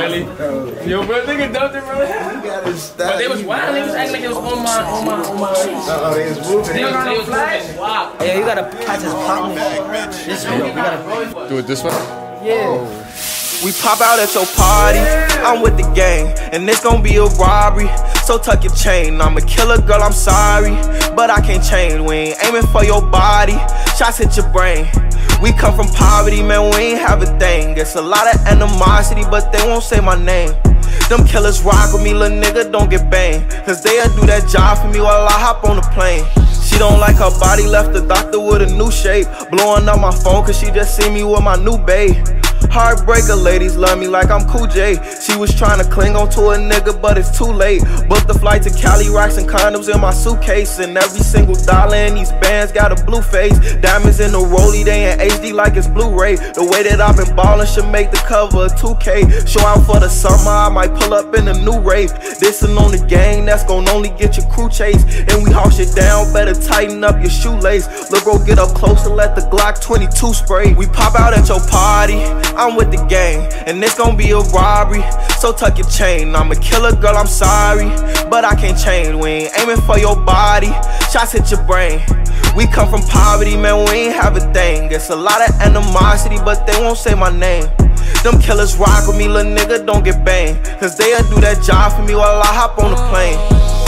Really? Yo, bro, nigga dumped it, bro. But they was wild. Niggas acting like it was on my they was moving. They was flash. Wow. Yeah, you gotta catch his pop. This way. You gotta do it this way. Yeah. We pop out at your party, I'm with the gang, and it's gon' be a robbery. So tuck your chain, I'm a killer, girl, I'm sorry, but I can't change. We ain't aiming for your body, shots hit your brain. We come from poverty, man, we ain't have a thing. It's a lot of animosity, but they won't say my name. Them killers rock with me, little nigga, don't get banged, cause they'll do that job for me while I hop on the plane. She don't like her body, left the doctor with a new shape. Blowing up my phone cause she just see me with my new babe. Heartbreaker, ladies love me like I'm Cool J. She was trying to cling on to a nigga, but it's too late. Booked the flight to Cali, rocks and condoms in my suitcase. And every single dollar in these bands got a blue face. Diamonds in the rollie, they in HD like it's Blu-ray. The way that I've been ballin' should make the cover of 2K. Show out for the summer, I might pull up in a new rave. Dissin' on the gang, that's gon' only get your crew chase. And we haul shit down, better tighten up your shoelace. Look, bro, get up close and let the Glock 22 spray. We pop out at your party, I'm with the gang, and it's gon' be a robbery. So tuck your chain, I'm a killer, girl, I'm sorry, but I can't change. We ain't aiming for your body, shots hit your brain. We come from poverty, man, we ain't have a thing. It's a lot of animosity, but they won't say my name. Them killers rock with me, little nigga, don't get banged, cause they'll do that job for me while I hop on the plane.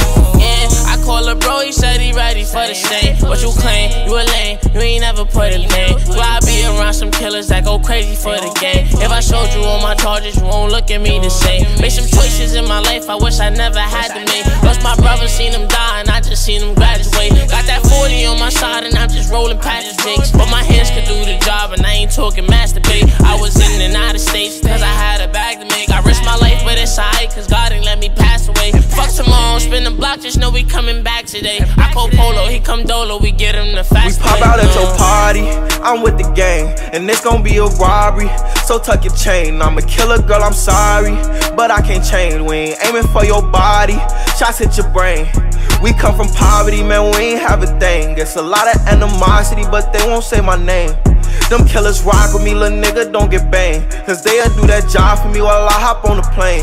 I call a bro, he said he ready for the state. What you claim? You a lame, you ain't never put a name. So I be around some killers that go crazy for the game. If I showed you all my charges, you won't look at me the same. Made some choices in my life I wish I never had to make. Lost my brother, seen him die, and I just seen him graduate. Got that 40 on my side, and I'm just rolling past the jakes. But my hands could do the job, and I ain't talking masturbate. I was in and out of states, cause I had a bag to make. I risked my life, but it's alright, cause God ain't let me pass away. Fuck tomorrow, spin the block, just know we coming back today. I call Polo, he come Dolo, we get him the fast. We pop out at your party, I'm with the gang, and it's gon' be a robbery. So tuck your chain, I'm a killer, girl, I'm sorry, but I can't change. We ain't aiming for your body, shots hit your brain. We come from poverty, man, we ain't have a thing. It's a lot of animosity, but they won't say my name. Them killers rock with me, little nigga, don't get banged, cause they'll do that job for me while I hop on the plane.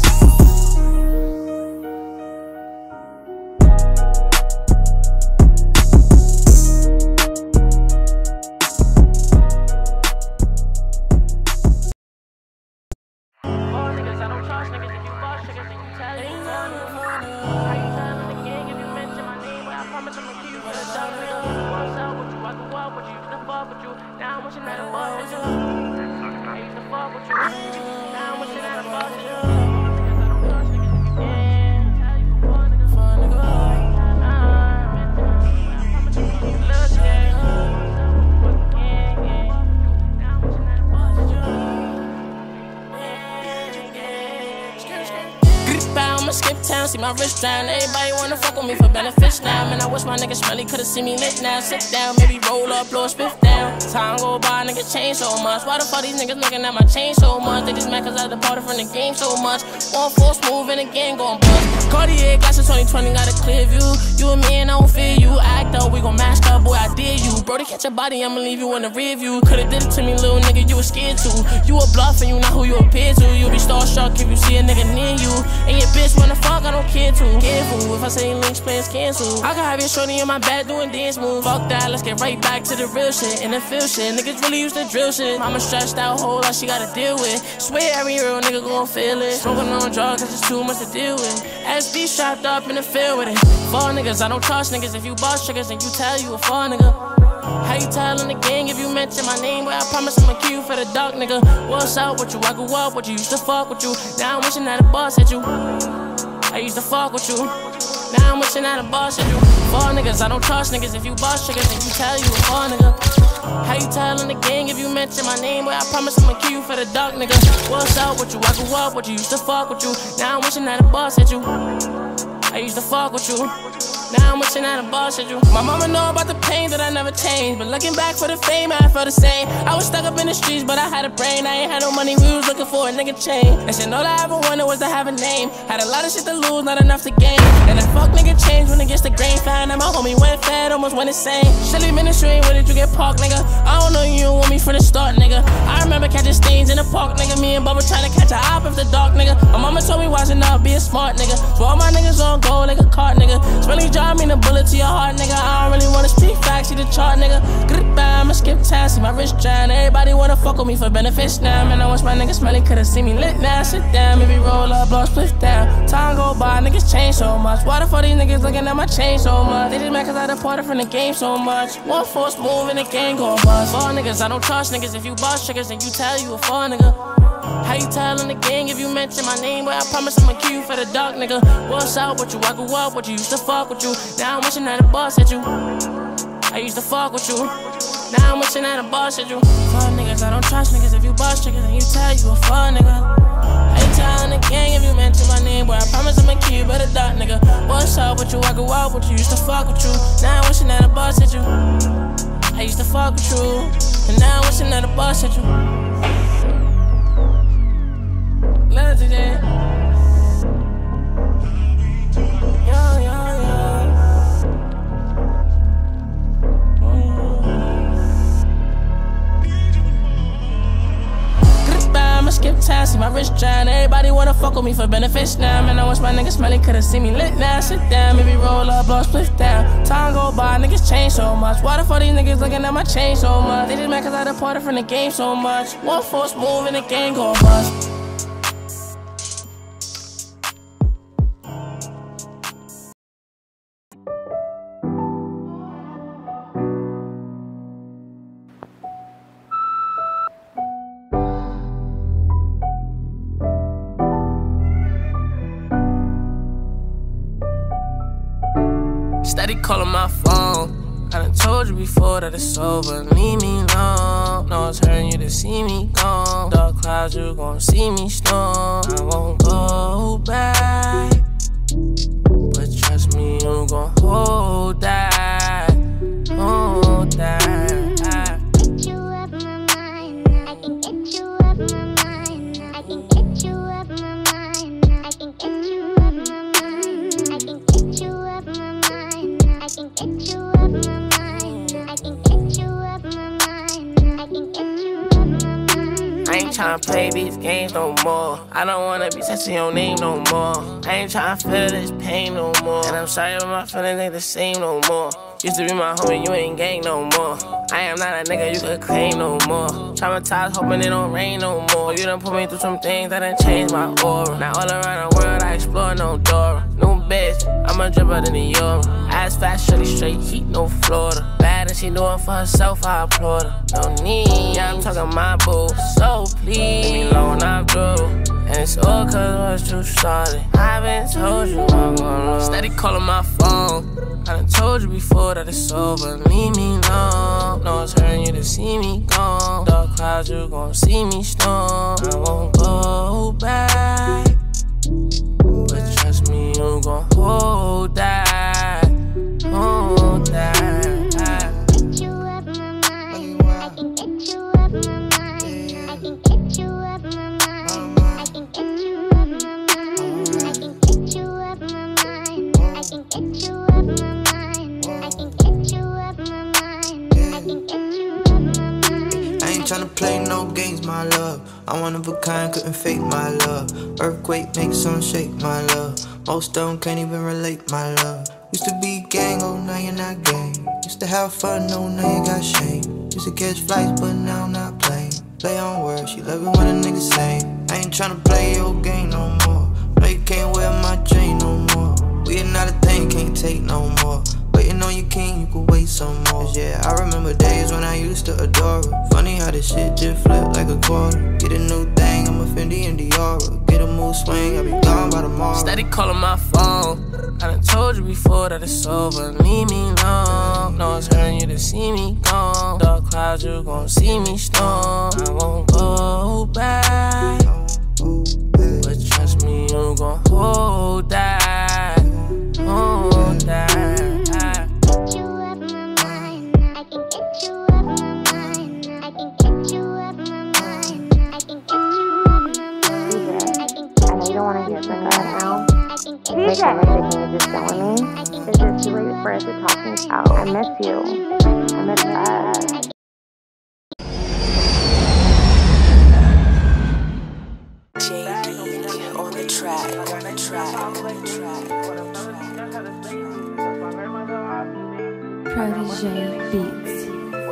Skip town, see my wrist down. Everybody wanna fuck with me for benefits now. Man, I wish my nigga Smelly could've seen me lit now. Sit down, maybe roll up, blow a spiff down. Time go by, niggas change so much. Why the fuck these niggas looking at my chain so much? They just mad cause I departed from the game so much. One force move and again gon' bust. Cartier glasses 2020 got a clear view. You and me and I don't fear you. Act up, we gon' mash up, boy, I dare you. Bro, to catch your body, I'ma leave you in the rear view. Could've did it to me, little nigga, you was scared to. You a bluff and you not who you appear to. You be starstruck if you see a nigga near you. And your bitch wanna fuck, I don't care to. Careful, if I say links, plans cancel. I can have your shorty in my bed doing dance moves. Fuck that, let's get right back to the real shit. And the feel shit, niggas really used to drill shit. Mama stressed out, whole lot she gotta deal with. Swear every real nigga gon' feel it. Smoking on drugs, cause it's too much to deal with. SB strapped up in the field with it. Fall niggas, I don't trust niggas. If you bust triggers, then you tell you a fall nigga. How you tellin' the gang if you mention my name? Well, I promise I'ma kill you for the dark nigga. What's up with you? I grew up with you, used to fuck with you. Now I'm wishing that a boss hit you. I used to fuck with you. Now I'm wishing that a boss hit you. Fall niggas, I don't trust niggas. If you bust triggers, then you tell you a fall nigga. How you tellin' the gang if you mention my name? Well, I promise I'ma kill you for the dark nigga. What's up with you? I grew up with you, used to fuck with you. Now I'm wishing that a boss hit you. I used to fuck with you. Now I'm wishing that a boss hit you. My mama know about the pain that I never changed, but looking back for the fame, I felt the same. I was stuck up in the streets, but I had a brain. I ain't had no money, we was looking for a nigga chain. And shit, all I ever wanted was to have a name. Had a lot of shit to lose, not enough to gain. And that fuck nigga changed when it gets the grain. Found and my homie went fat, almost went insane. Shelly ministry, where did you get parked, nigga? I don't know you don't want me from the start, nigga. I remember catching stains in the park, nigga. Me and Bubba trying to catch a op after dark, nigga. My mama told me watching out, be a smart nigga. For all my niggas on go like a cart, nigga. Smelly job mean a bullet to your heart, nigga. I don't really wanna speak facts, see the chart, nigga. Goodbye, I'ma skip time, see my wrist drown. Everybody wanna fuck with me for benefits now. Man, I wish my niggas smelly could've seen me lit now. Sit down, maybe roll up, blow split down. Time go by, niggas change so much. Why the fuck these niggas looking at my chain so much? They just mad cause I departed from the game so much. One force move and the game gon' bust. Fall niggas, I don't trust niggas. If you bust triggers, then you tell you a fall nigga. How you tell on the gang if you mention my name? But I promise I'ma kill you for the dark nigga. What's up with you? I grew up with you, used to fuck with you. Now I'm wishing that a boss hit you. I used to fuck with you. Now I'm wishing that a boss hit you. Fall niggas, I don't trust niggas. If you bust triggers, then you tell you a fall nigga. How you tell on the gang if you mention my name? But I promise I'ma kill you for the dark nigga. What's up with you? I grew up with you, used to fuck with you. Now I'm wishing that a boss hit you. I used to fuck with you, and now I'm wishing that a boss hit you. Love today. Yo, yo, yo. Goodbye, I'ma skip time, see my wrist drown. Everybody wanna fuck with me for benefits now. Man, I wish my niggas smelly could've seen me lit now. Sit down, maybe roll up, blow split down. Time go by, niggas change so much. Why the fuck these niggas looking at my chain so much? They just mad cause I departed from the game so much. One force move and the game gon' bust. Steady calling my phone. I done told you before that it's over. Leave me alone. No, it's hurting you to see me gone. Dark clouds, you gon' see me storm. I won't go back, but trust me, you gon' hold that. Hold that. Get you up my mind. I can get you up my mind. I can get you up my mind. I can get you up my mind. I can get you up my mind. I can get you up my mind. I can get you up my mind. I can get you up my mind. I ain't tryna play these games no more. I don't wanna be touching your name no more. I ain't tryna feel this pain no more. And I'm sorry, but my feelings ain't the same no more. Used to be my homie, you ain't gang no more. I am not a nigga you could claim no more. Traumatized, hoping it don't rain no more. You done put me through some things that done changed my aura. Now all around the world I explore no door. New bitch, I'ma drip out in the Euro. Ass fast, shorty straight heat, no Florida. Bad and she doing for herself, I applaud her. No need, yeah, I'm talking my boo. So please, leave me alone, I'm through. And it's all cause what you started. I been told you I'm gonna lose. Steady calling my phone. I done told you before that it's over. Leave me alone. No, it's hurting you to see me gone. Dark clouds, you gon' see me storm. I won't go back, but trust me, you gon' hold that. Hold that. Get you up my mind. I can get you up my mind. I can get you up my mind. I can get you up my mind. I can get you up my mind. I can get you up my mind. I can get you up my mind. I can get you up my mind. I ain't tryna play no games, my love. I'm one of a kind, couldn't fake my love. Earthquake makes some shake, my love. Most of them can't even relate, my love. Used to be gang, oh now you're not gang. Used to have fun, no now you got shame. Used to catch flights, but now I'm not playing. Play on words, she love it when a nigga say. I ain't tryna play your game no more. No, you can't wear my chain no more. We are not a thing, can't take no more. Waiting on your king, you could wait some more. Yeah, I remember days when I used to adore her. Funny how this shit just flipped like a quarter. Get a new thing, I'm a Fendi and Diora. Get a mood swing, I'll be gone by tomorrow. Steady calling my phone. I done told you before that it's over. Leave me alone. No, it's hurting you to see me gone. Dark clouds, you gon' see me storm. I won't go back, but trust me, you gon' hold that. Hold that. Get you up my mind. I can get you up my mind. I can get you up my mind. I can get you up my mind. I can get I know you don't want to hear from God now. I can get Make that mistake and you're just telling me. Is this too late? for the talking out. I miss you. I miss that. JD on the track, on the track, on the track. Protege Beats.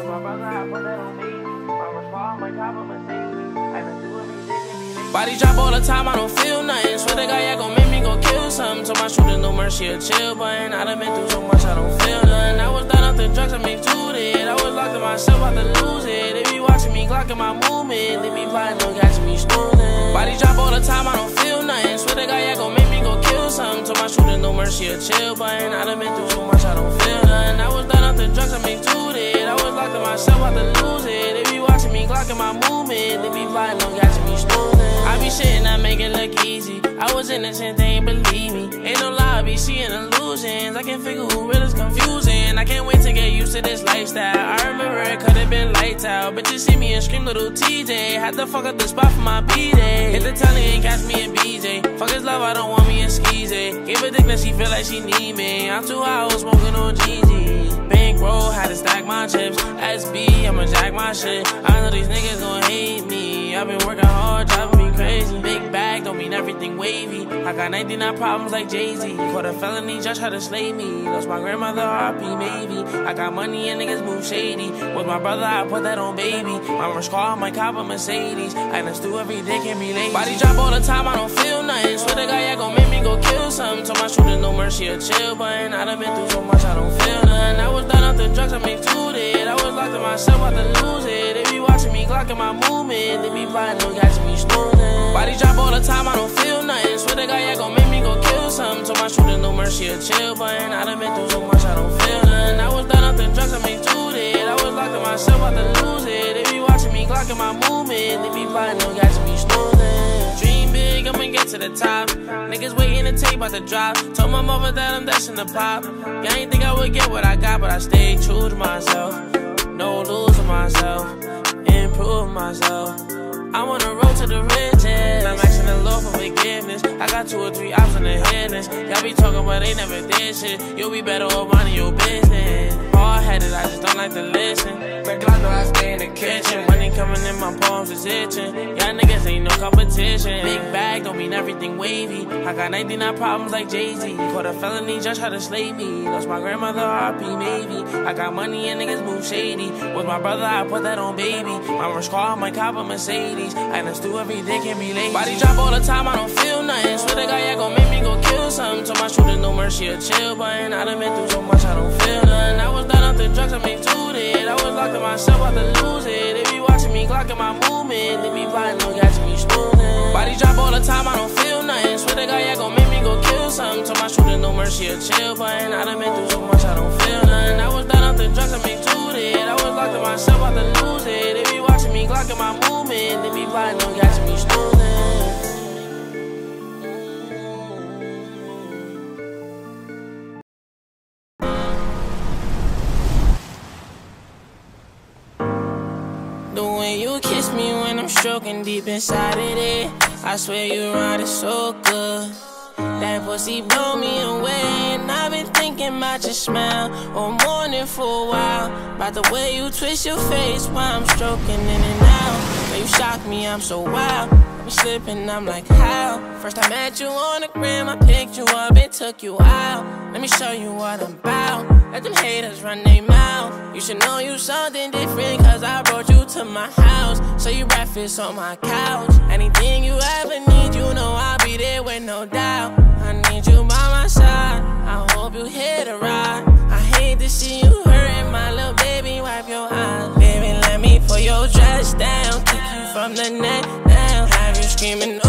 Body drop all the time, I don't feel nothing. Swear to God, yeah, gon' make me go kill something. Told my shooter no mercy or chill button. I done been through so much, I don't feel nothing. I was done off the drugs, I made two it. I was locked in myself, about to lose it. They be watching me, glocking my movement. They be plotting, no catching me snoozing. Body drop all the time, I don't feel nothing. Swear to God, yeah, gon' make me go kill something. Told my shooter no mercy or chill button. I done been through so much, I don't feel nothing. I was done off the drugs, I made two it. I was locked in myself, about to lose it. They be watching me, glocking my movement. They be plotting, no catching me snoozing. I be shitting, I make it look easy. I was innocent, they ain't believe me. Ain't no lie, I be seeing illusions. I can't figure who real is confusing. I can't wait to get used to this lifestyle. I remember it could've been lights out. Bitches see me and scream little TJ. Had to fuck up the spot for my B-Day. Hit the telly and catch me in BJ. Fuck his love, I don't want me in Skeezy. Gave a dick that she feel like she need me. I'm too high, I was smoking on GG. Bankroll, had to stack my chips. SB, I'ma jack my shit. I know these niggas gon' hate me. I've been working hard, driving me crazy. Big bag don't mean everything wavy. I got 99 problems like Jay-Z. Caught a felony, judge tried to slay me. Lost my grandmother, RP maybe. I got money and niggas move shady. With my brother, I put that on baby. My rush car, my cop, a Mercedes. I done stew every day, can't be lazy. Body drop all the time, I don't feel nothing. Swear to God, yeah, gon' make me go kill something. Told my shooter no mercy or chill button. I done been through so much, I don't feel nothing. I was done off the drugs, I made two it. I was locked in myself, about to lose it. They be watching me, glocking my movement. They be plotting, no catching me snoozing. Body drop all the time, I don't feel nothing. Swear to God, yeah, gon' make me go kill something. Told my shooter no mercy or chill button. I done been through so much, I don't feel nothing. I was done off the drugs, I made two it. I was locked in myself, about to lose it. They be watching me, glocking my movement. They be plotting, no catching me snoozing. Dream big, I'ma get to the top. Niggas waiting to tape about to drop. Told my mother that I'm dashing the pop. Yeah, I ain't think I would get what I got, but I stayed true to myself. No losing myself, improve myself. I'm on the road to the riches. I'm asking the Lord for forgiveness. I got 2 or 3 options in the headless. Y'all be talking, but they never did shit. You'll be better off minding your business. Hard-headed, I just don't like to listen. Red Glock, I stay in the kitchen. Money coming in, my palms is itching. Y'all niggas ain't no competition. Big bag don't mean everything wavy. I got 99 problems like Jay-Z. Caught a felony, just tried to slay me. Lost my grandmother, RP maybe. I got money and niggas move shady. With my brother, I put that on baby. My rush car, my cop, a Mercedes. I done stew every day, can't be lazy. Body drop all the time, I don't feel nothing. Swear to God, yeah, gon' make me go kill something. Told my shooter no mercy or chill button. I done been through so much, I don't feel nothing. I was done off the drugs, I made two it. I was locked in myself, about to lose it. They be watching me, glocking my movement. They be plotting, no catching me snoozing. Body drop all the time, I don't feel nothing. Swear to God, yeah, gon' make me go kill something. Told my shooter no mercy or chill button. I done been through so much, I don't feel nothing. I was done off the drugs, I made two it. I was locked in myself, about to lose it. They be watching me, glocking my movement. They be plotting, no catching me snoozing. The way you kiss me when I'm stroking deep inside of it, I swear you ride it so good. That pussy blow me away, and I've been thinking about your smile all morning for a while. About the way you twist your face while I'm stroking in and out. When you shock me, I'm so wild. I'm slipping, I'm like, how? First I met you on the gram, I picked you up and took you out. Let me show you what I'm about. Let them haters run their mouth. You should know you something different, cause I brought you to my house. So you breakfast on my couch. Anything you ever need, you know I'll be there with no doubt. I need you by my side, I hope you hit a ride. I hate to see you hurting, my little baby, wipe your eyes. Baby, let me pull your dress down, kick you from the neck down. Have you screaming,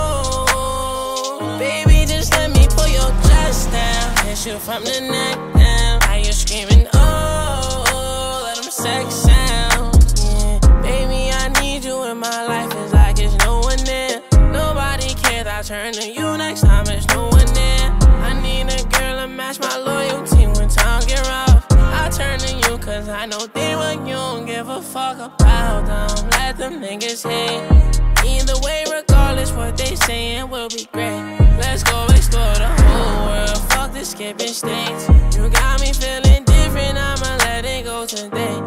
ooh. Baby, just let me pull your dress down, kiss you from the neck down. Are you screaming, oh, let them sex sounds, yeah. Baby, I need you in my life, it's like it's no one there. Nobody cares, I turn to you next time, it's no one there. I need a girl to match my loyalty when times get rough. I turn to you cause I know they what you don't give a fuck about them. Let them niggas hate. Either way, regardless what they saying will be great. Let's go explore the whole world, fuck this skipping mistakes. You got me feeling different, I'ma let it go today.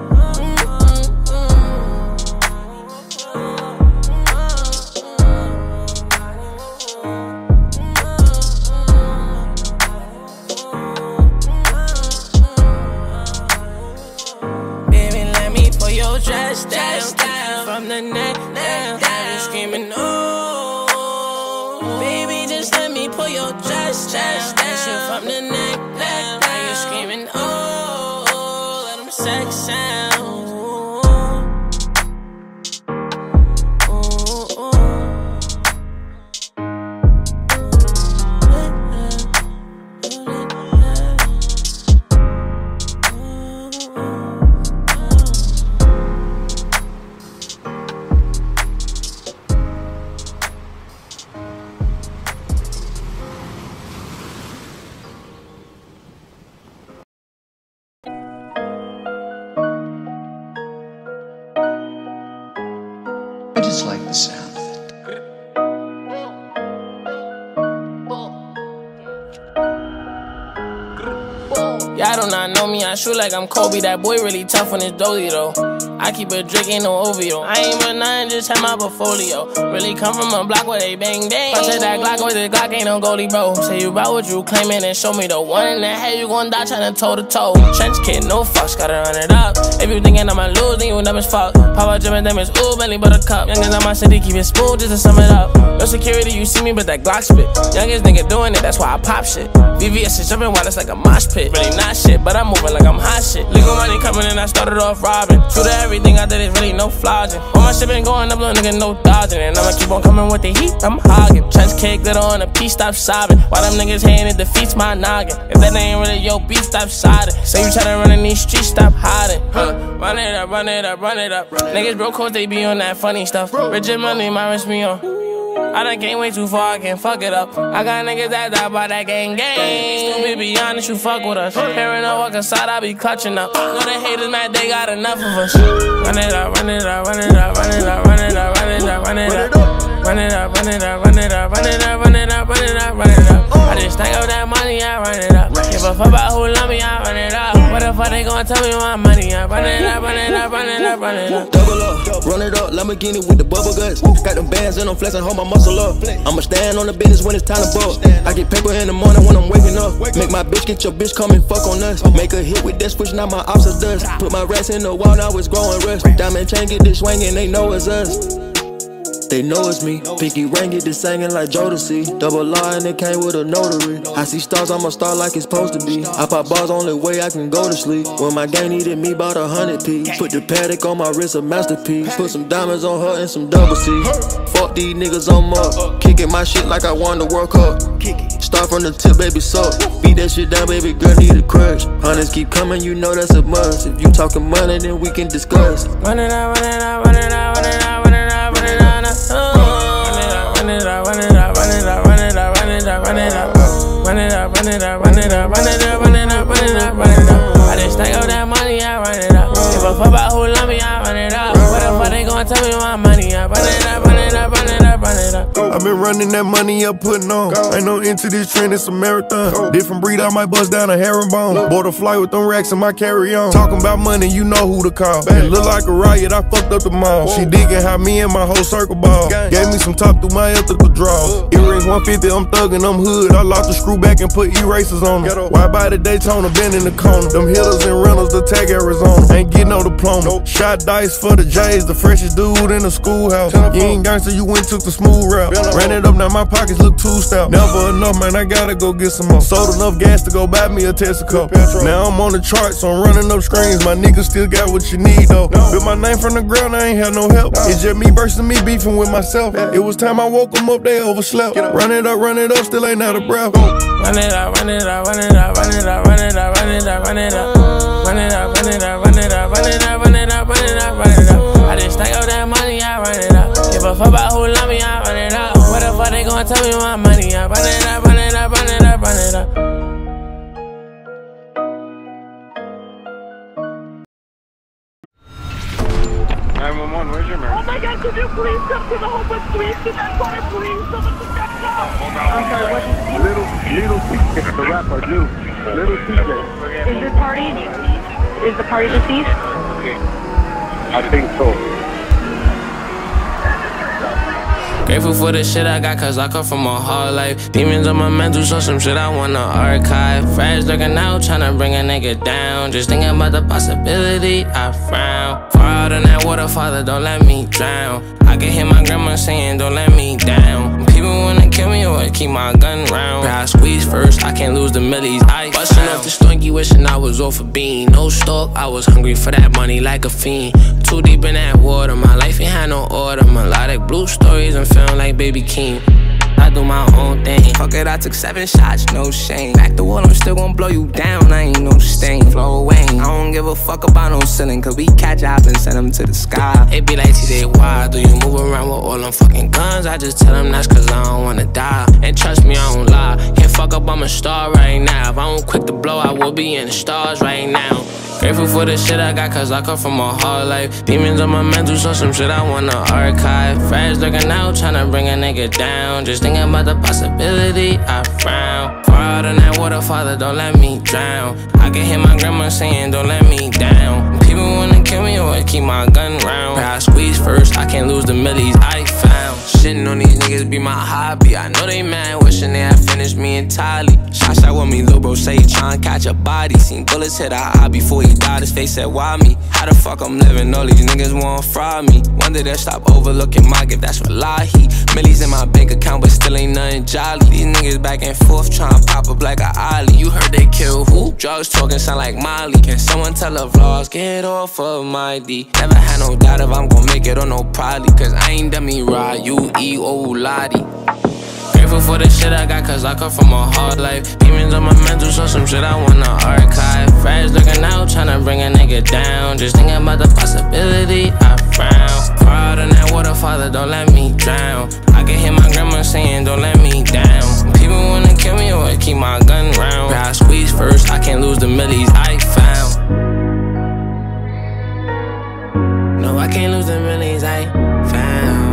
Dress down, from the neck down, you screaming, oh. Baby, just let me pull your dress down, from the neck down, you screaming, oh. Let them sex sound. I just like the sound. Y'all do not know me, I shoot like I'm Kobe. That boy really tough on his dolly though. I keep a drink, ain't no OVO. I ain't but nothing, just have my portfolio. Really come from a block where they bang bang. Punch that Glock with the Glock, ain't no goalie, bro. Say you about what you claiming and show me the one in the head, you gon' die tryna toe to toe. Trench kid, no fucks, gotta run it up. If you thinking I'ma lose, then you dumb as fuck. Papa Jim them is ooh, Bentley buttercup. Youngest in my city, keep it smooth just to sum it up. No security, you see me, but that Glock spit. Youngest nigga doing it, that's why I pop shit. VVS is jumping wild, it's like a mosh pit. Really not shit, but I'm moving like I'm hot shit. Legal money coming in, I started off robbing. True to everything I did, is really no flogging. All my shit been going up, little nigga, no dodging. And I'ma keep on coming with the heat, I'm hogging. Trench cake, glitter on a piece, stop sobbing. While them niggas hating, it defeats my noggin. If that ain't really your beef, stop siding. Say you tryna run in these streets, stop hiding. Run it up, run it up, run it up. Niggas broke cause they be on that funny stuff. Rich and money, my wrist me on. I done came way too far, I can't fuck it up. I got niggas that die by that gang gang. Stupid, be honest, you fuck with us. Hearing no walk inside, I be clutching up. Know the haters mad, they got enough of us. Run it up, run it up, run it up, run it up, run it up, run it up, run it up. Run it up, run it up, run it up, run it up, run it up, run it up, run it up. I just stack up that money, I run it up. Give a fuck about who love me, I run it up. What the fuck they gon' tell me my money? I run it up, run it up, run it up, run it up. Double up, run it up, Lamborghini with the bubble guts. Got them bands and I'm flexing, hold my muscle up. I'ma stand on the business when it's time to ball. I get paper in the morning when I'm waking up. Make my bitch get your bitch come and fuck on us. Make a hit with that switch, now my ops are dust. Put my rats in the wall, now it's growing rust. Diamond chain get this swinging, they know it's us. They know it's me. Pinky ring get this singing like Jodeci. Double R and it came with a notary. I see stars, I'm a star like it's supposed to be. I pop bars, only way I can go to sleep. When my gang needed me, bought 100 P. Put the Patek on my wrist, a masterpiece. Put some diamonds on her and some double C. Fuck these niggas on up. Kicking my shit like I won the World Cup. Start from the tip, baby, suck. Beat that shit down, baby, girl, need a crush. Hunters keep coming, you know that's a must. If you talking money, then we can discuss. Run it out, run it out, run it out, run it out, run it out, run it out. Run it out, run it out, run it out, run it out, run it out, run it out, run it out, run it out, run it out, run it out, run it out, run it out, run it out. I just stack up that money, I run it out. Give a fuck about who love me, I run it out. What the fuck they gon' tell me my money? I run it out, run it out, run it out, run it out. I've been running that money up, putting on. Ain't no into this trend, it's a marathon. Different breed, I might bust down a herringbone. Bought a flight with them racks in my carry-on. Talking about money, you know who to call. It look like a riot, I fucked up the mall. She digging how me and my whole circle ball. Gave me some top through my ethical draws. Earrings 150, I'm thuggin', I'm hood. I locked the screw back and put erasers on them. Why by the Daytona, been in the corner. Them hitters and rentals, the tag Arizona. Ain't get no diploma. Shot dice for the J's, the freshest dude in the schoolhouse. You ain't gangster, you went took the smooth route. Ran it up, now my pockets look too stout. Never enough, man, I gotta go get some more. Sold enough gas to go buy me a Tesla cup. Now I'm on the charts, so I'm running up screens. My niggas still got what you need, though. Built my name from the ground, I ain't had no help. It's just me versus me beefing with myself. It was time I woke them up, they overslept. Run it up, still ain't out of breath. Run it out, run it out, run it out, run it out, run it out, run it out, run it out. Run it out, run it out, run it out, run it out, run it out, run it out, run it out. I just stack up that money, I run it out. Give a fuck about who love me, I run it out. What the fuck they gon' tell me my money? I run it out, run it out, run it out, run it out. 911, where's your emergency? Oh my God, could you please come to the homeless, please? To that corner, please? Someone to check out. I'm sorry, what? Little, the rapper, dude. Little TJ. Is this party? Is the party deceased? I think so. Grateful for the shit I got, cause I come from a hard life. Demons on my mental, so some shit I wanna archive. Friends looking out, tryna bring a nigga down. Just thinking about the possibility, I frown. Far out in that water, Father, don't let me drown. I can hear my grandma saying, don't let me down. People wanna kill me or keep my gun round. I squeeze first, I can't lose the millies. I bustin' off the stunky, wishing I was off a bean. No stalk, I was hungry for that money like a fiend. Too deep in that water, my life ain't had no order. Melodic blue stories, I'm feeling like Baby Keem. I do my own thing. Fuck it, I took 7 shots, no shame. Back the wall, I'm still gon' blow you down. I ain't no stain, flow away. I don't give a fuck about no ceiling, cause we catch up and send them to the sky. It be like TJ, why do you move around with all them fucking guns? I just tell them that's cause I don't wanna die. And trust me, I don't lie. Can't fuck up, I'm a star right now. If I don't quit the blow, I will be in the stars right now. Grateful for the shit I got, cause I come from a hard life. Demons on my mental, so some shit I wanna archive. Friends looking out, tryna bring a nigga down. Just thinking about the possibility, I frown. Far out in that water, Father, don't let me drown. I can hear my grandma saying, don't let me down. People wanna kill me or keep my gun round. I squeeze first, I can't lose the millies I found. Shitting on these niggas be my hobby. I know they mad, wishing they had finished me entirely. Shots out with me, lil' bro say he tryna catch a body. Seen bullets hit our eye before he died, his face said, why me? How the fuck I'm living? All these niggas wanna fry me. Wonder they'll stop overlooking my gift, that's Wallahi. Millies in my bank account, but still ain't nothing jolly. These niggas back and forth tryna pop up like a ollie. You heard they kill who? Drugs talking sound like Molly. Can someone tell the vlogs, get off of my D? Never had no doubt if I'm gon' make it or no probably. Cause I ain't dummy ride, you E-O-Lottie. Grateful for the shit I got, cause I come from a hard life. Demons on my mental, so some shit I wanna archive. Friends looking out, tryna bring a nigga down. Just thinking about the possibility, I frown. Far out in that water, Father, don't let me drown. I can hear my grandma saying, don't let me down. People wanna kill me or keep my gun round. I squeeze first, I can't lose the millies I found. No, I can't lose the millies I found.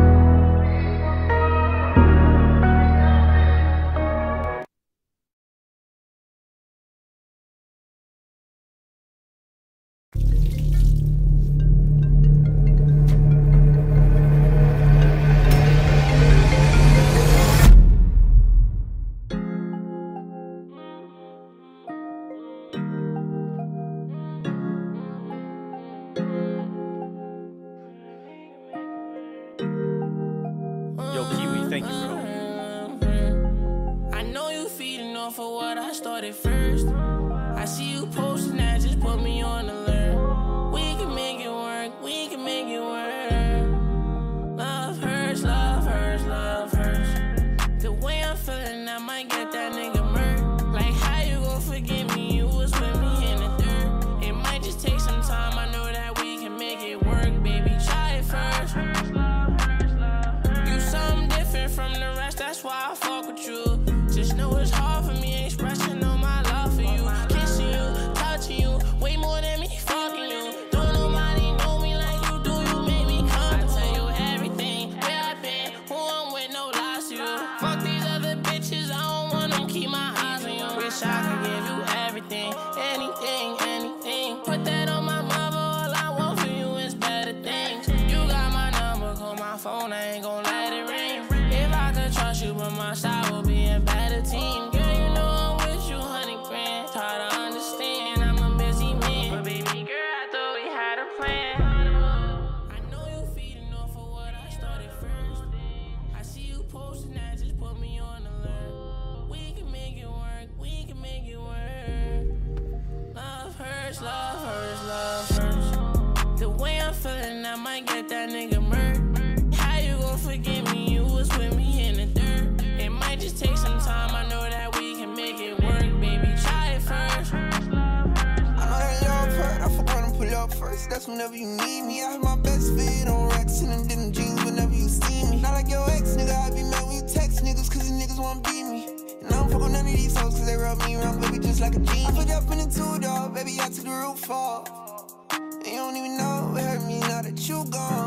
That's whenever you need me. I have my best fit on racks and denim jeans whenever you see me. Not like your ex, nigga. I be mad when you text niggas, cause these niggas wanna beat me. And I don't fuck with none of these hoes, cause they rub me around, baby, just like a genie. I put up in the 2-door, baby, I took the roof off. And you don't even know it hurt me now that you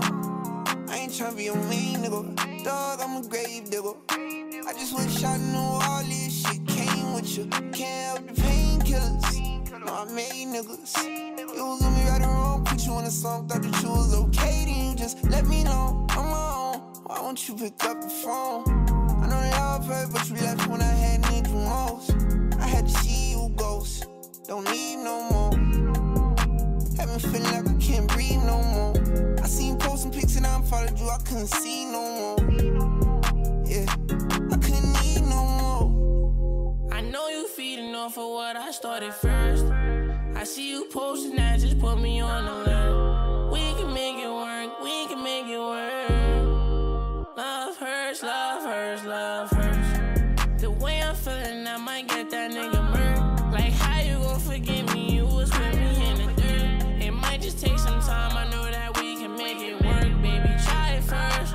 gone. I ain't tryna be a mean nigga. Dog, I'm a grave digger. I just wish I knew all this shit came with with you. Can't help the painkillers. No, I made niggas. You was with me right or wrong. Put you on a song, thought that you was okay. Then you just let me know I'm on. Why won't you pick up the phone? I know they all heard, but you left when I had need you most. I had to see you ghost. Don't need no more. Have me feeling like I can't breathe no more. I seen you posting pics and I followed you. I couldn't see no more. Yeah, I couldn't need no more. I know you feeding off of what I started first. I see you posting that, just put me on the list. We can make it work, we can make it work. Love hurts, love hurts, love hurts. The way I'm feeling, I might get that nigga murked. Like how you gon' forgive me, you was with me in the dirt. It might just take some time, I know that we can make it work. Baby, try it first.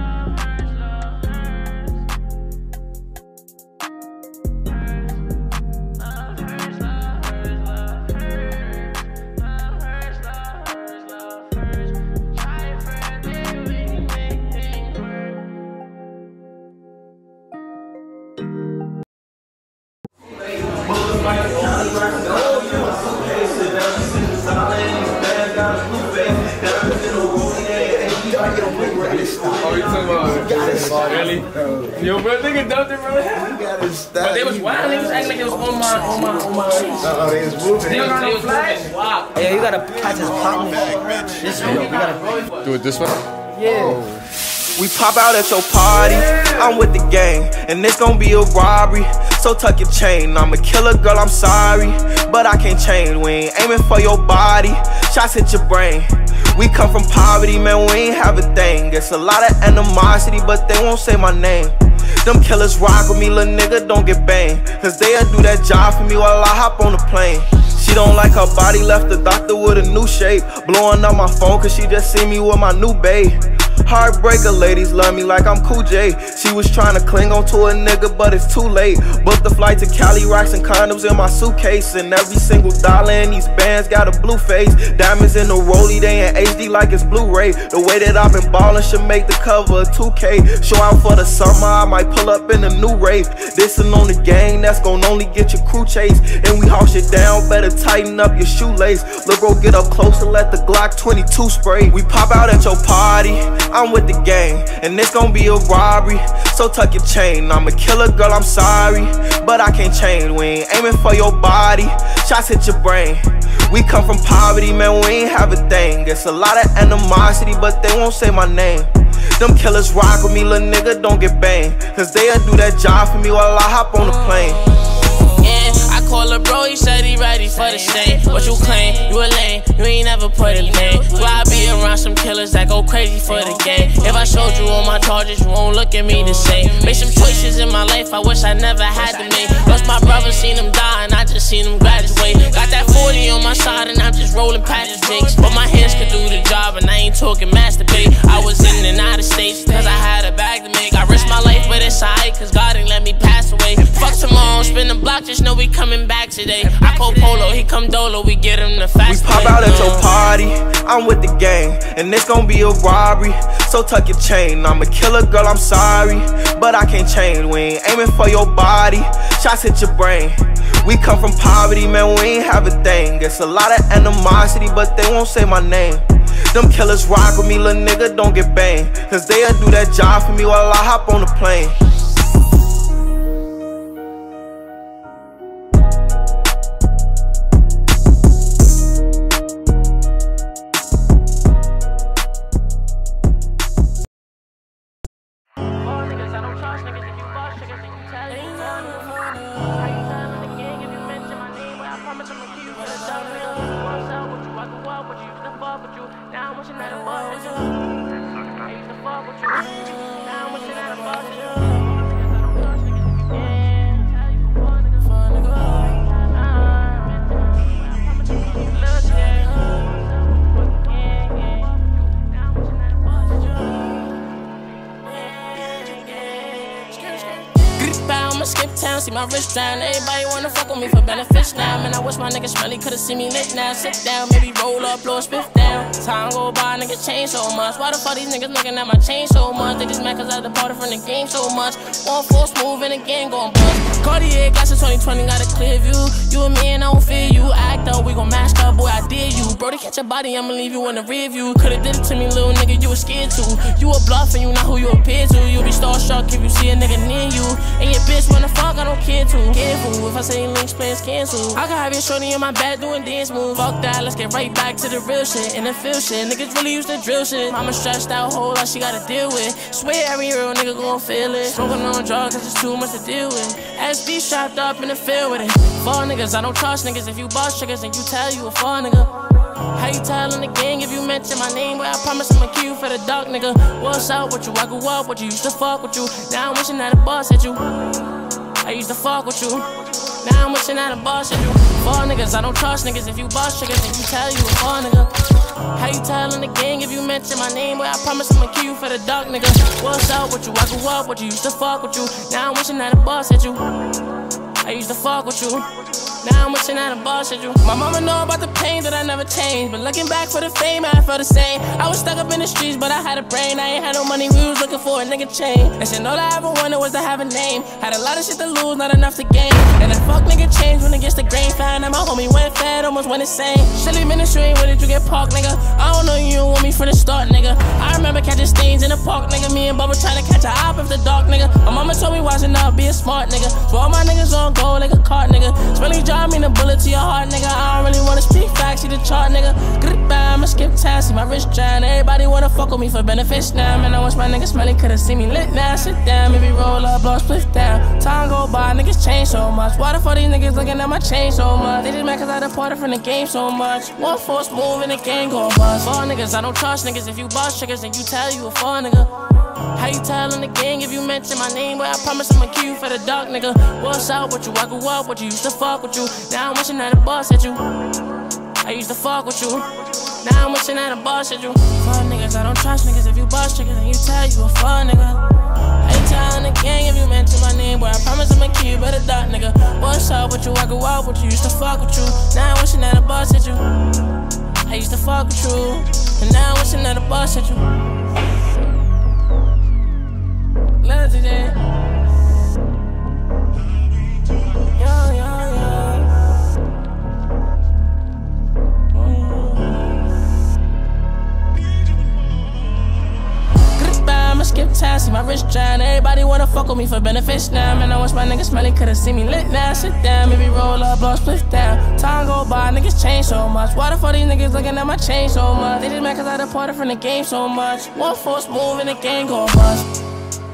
Oh, you talking about really? Yo, bro, nigga dumped it, bro. But they was wild. They was acting like it was on my. They was moving. They was moving. Wow. Hey, you gotta catch his partner. This way. You gotta do it this way. Yeah. We pop out at your party, I'm with the gang, and it's gon' be a robbery. So tuck your chain, I'm a killer, girl, I'm sorry, but I can't change. We ain't aiming for your body, shots hit your brain. We come from poverty, man, we ain't have a thing. It's a lot of animosity, but they won't say my name. Them killers rock with me, little nigga, don't get banged. Cause they'll do that job for me while I hop on the plane. She don't like her body, left the doctor with a new shape. Blowing up my phone cause she just see me with my new babe. Heartbreaker, ladies love me like I'm Cool J. She was trying to cling on to a nigga, but it's too late. Booked the flight to Cali, rocks and condoms in my suitcase. And every single dollar in these bands got a blue face. Diamonds in the rollie, they in HD like it's Blu-ray. The way that I've been ballin' should make the cover of 2K. Show out for the summer, I might pull up in a new rave. Dissin' on the gang, that's gon' only get your crew chase. And we haul shit down, better tighten up your shoelace. Look, bro, get up close and let the Glock 22 spray. We pop out at your party, I'm with the gang, and it's gon' be a robbery. So tuck your chain, I'm a killer, girl, I'm sorry, but I can't change. We ain't aiming for your body, shots hit your brain. We come from poverty, man, we ain't have a thing. It's a lot of animosity, but they won't say my name. Them killers rock with me, little nigga, don't get banged. Cause they'll do that job for me while I hop on the plane. Yeah, I call a bro, he said he ready for the stain. What you claim? You a lame, you ain't never put a name. So I be around some killers that go crazy for the game. If I showed you all my charges, you won't look at me the same. Made some choices in my life I wish I never had to make. Lost my brother, seen him die, and I just seen him graduate. Got that 40 on my side, and I'm just rolling past the jakes. But my hands could do the job, and I ain't talking masturbate. I was in and out of states, cause I had a bag to make. I risked my life, but it's alright, cause God ain't let me pass away. Fuck tomorrow, spin the block, just know we coming back today. I call Polo, he come Dolo, we get him the fast. We pop out at your party, I'm with the gang, and it's gon' be a robbery. So tuck your chain, I'm a killer, girl, I'm sorry, but I can't change. We ain't aiming for your body, shots hit your brain. We come from poverty, man, we ain't have a thing. It's a lot of animosity, but they won't say my name. Them killers rock with me, little nigga, don't get banged. Cause they'll do that job for me while I hop on the plane. Now I'm wishing that I was you. I used to fuck with you. Now I'm wishing that I was you. see my wrist drown. Everybody wanna fuck with me for benefits now. Man, I wish my niggas smelly could've seen me lit now. Sit down, maybe roll up, blow a spiff down. Time go by, niggas change so much. Why the fuck these niggas looking at my chain so much? They just mad cause I departed from the game so much. One force move and again gon' bust. Cartier glasses 2020 got a clear view. You and me and I don't fear you. Act up, we gon' mash up, boy, I dare you. Bro, to catch your body, I'ma leave you in the rear view. Could've did it to me, little nigga, you was scared to. You a bluff and you not who you appear to. You be starstruck if you see a nigga near you. And your bitch wanna fuck, I don't care to. Careful, if I say links, plans cancel. I can have your shorty in my bed doing dance moves. Fuck that, let's get right back to the real shit. And the feel shit, niggas really used to drill shit. Mama stressed out, whole lot she gotta deal with. Swear every real nigga gon' feel it. Smoking on drugs, cause it's too much to deal with. SB strapped up in the field with it. Fall niggas, I don't trust niggas. If you bust triggers, then you tell you a fall nigga. How you tellin' the gang if you mention my name? Well, I promise I'ma kill you for the dark nigga. What's up with you? I grew up with you, used to fuck with you. Now I'm wishing that a boss hit you. I used to fuck with you. Now I'm wishing that a boss hit you. Fall niggas, I don't trust niggas. If you bust triggers, then you tell you a fall nigga. How you tellin' the gang if you mention my name? Well, I promise I'ma kill you for the dark nigga. What's up with you? I grew up with you, used to fuck with you. Now I'm wishing that a boss hit you. I used to fuck with you. Now I'm wishing that a boss hit you. My mama know about the pain that I never changed, but looking back for the fame, I felt the same. I was stuck up in the streets, but I had a brain. I ain't had no money, we was looking for a nigga chain. And shit, all I ever wanted was to have a name. Had a lot of shit to lose, not enough to gain. And that fuck nigga changed when it gets the grain. Found out my homie went fat, almost went insane. Silly ministry, where did you get parked, nigga? I don't know you want me from the start, nigga. I remember catching stains in the park, nigga. Me and Bubba trying to catch a op after dark, nigga. My mama told me watching out, be a smart nigga. So all my niggas on go like a cart, nigga. Smelly job mean a bullet to your heart, nigga. I don't really wanna speak facts, see the chart, nigga. Goodbye, I'ma skip time, see my wrist drown. Everybody wanna fuck with me for benefits now. Man, I wish my niggas smelly could've seen me lit now. Sit down, maybe roll up, blow a split down. Time go by, niggas change so much. Why the fuck these niggas looking at my chain so much? They just mad cause I departed from the game so much. One force move and the gang gon' bust. Fall niggas, I don't trust niggas. If you bust triggers, then you tell you a fall nigga. How you tellin' the gang if you mention my name? Well, I promise I'ma kill you for the dark nigga. What's up with you? I grew up with you, used to fuck with you. Now I'm wishing that a boss hit you. I used to fuck with you. Now I'm wishing that a boss hit you. Fall niggas, I don't trust niggas. If you bust triggers, then you tell you a fall nigga. How you tellin' the gang if you mention my name? Well, I promise I'ma kill you for the dark nigga. What's up with you? I grew up with you, used to fuck with you. Now I'm wishing that a boss hit you. I used to fuck with you, and now I'm wishing that a boss hit you. Love today. Young, young, young. Goodbye, I'ma skip time, see my wrist drown. Everybody wanna fuck with me for benefits now. Man, I wish my niggas smelly could've seen me lit now. Sit down, maybe roll up, blow a split down. Time go by, niggas change so much. Why the fuck these niggas looking at my chain so much? They just mad cause I departed from the game so much. One force move and the gang gon' bust.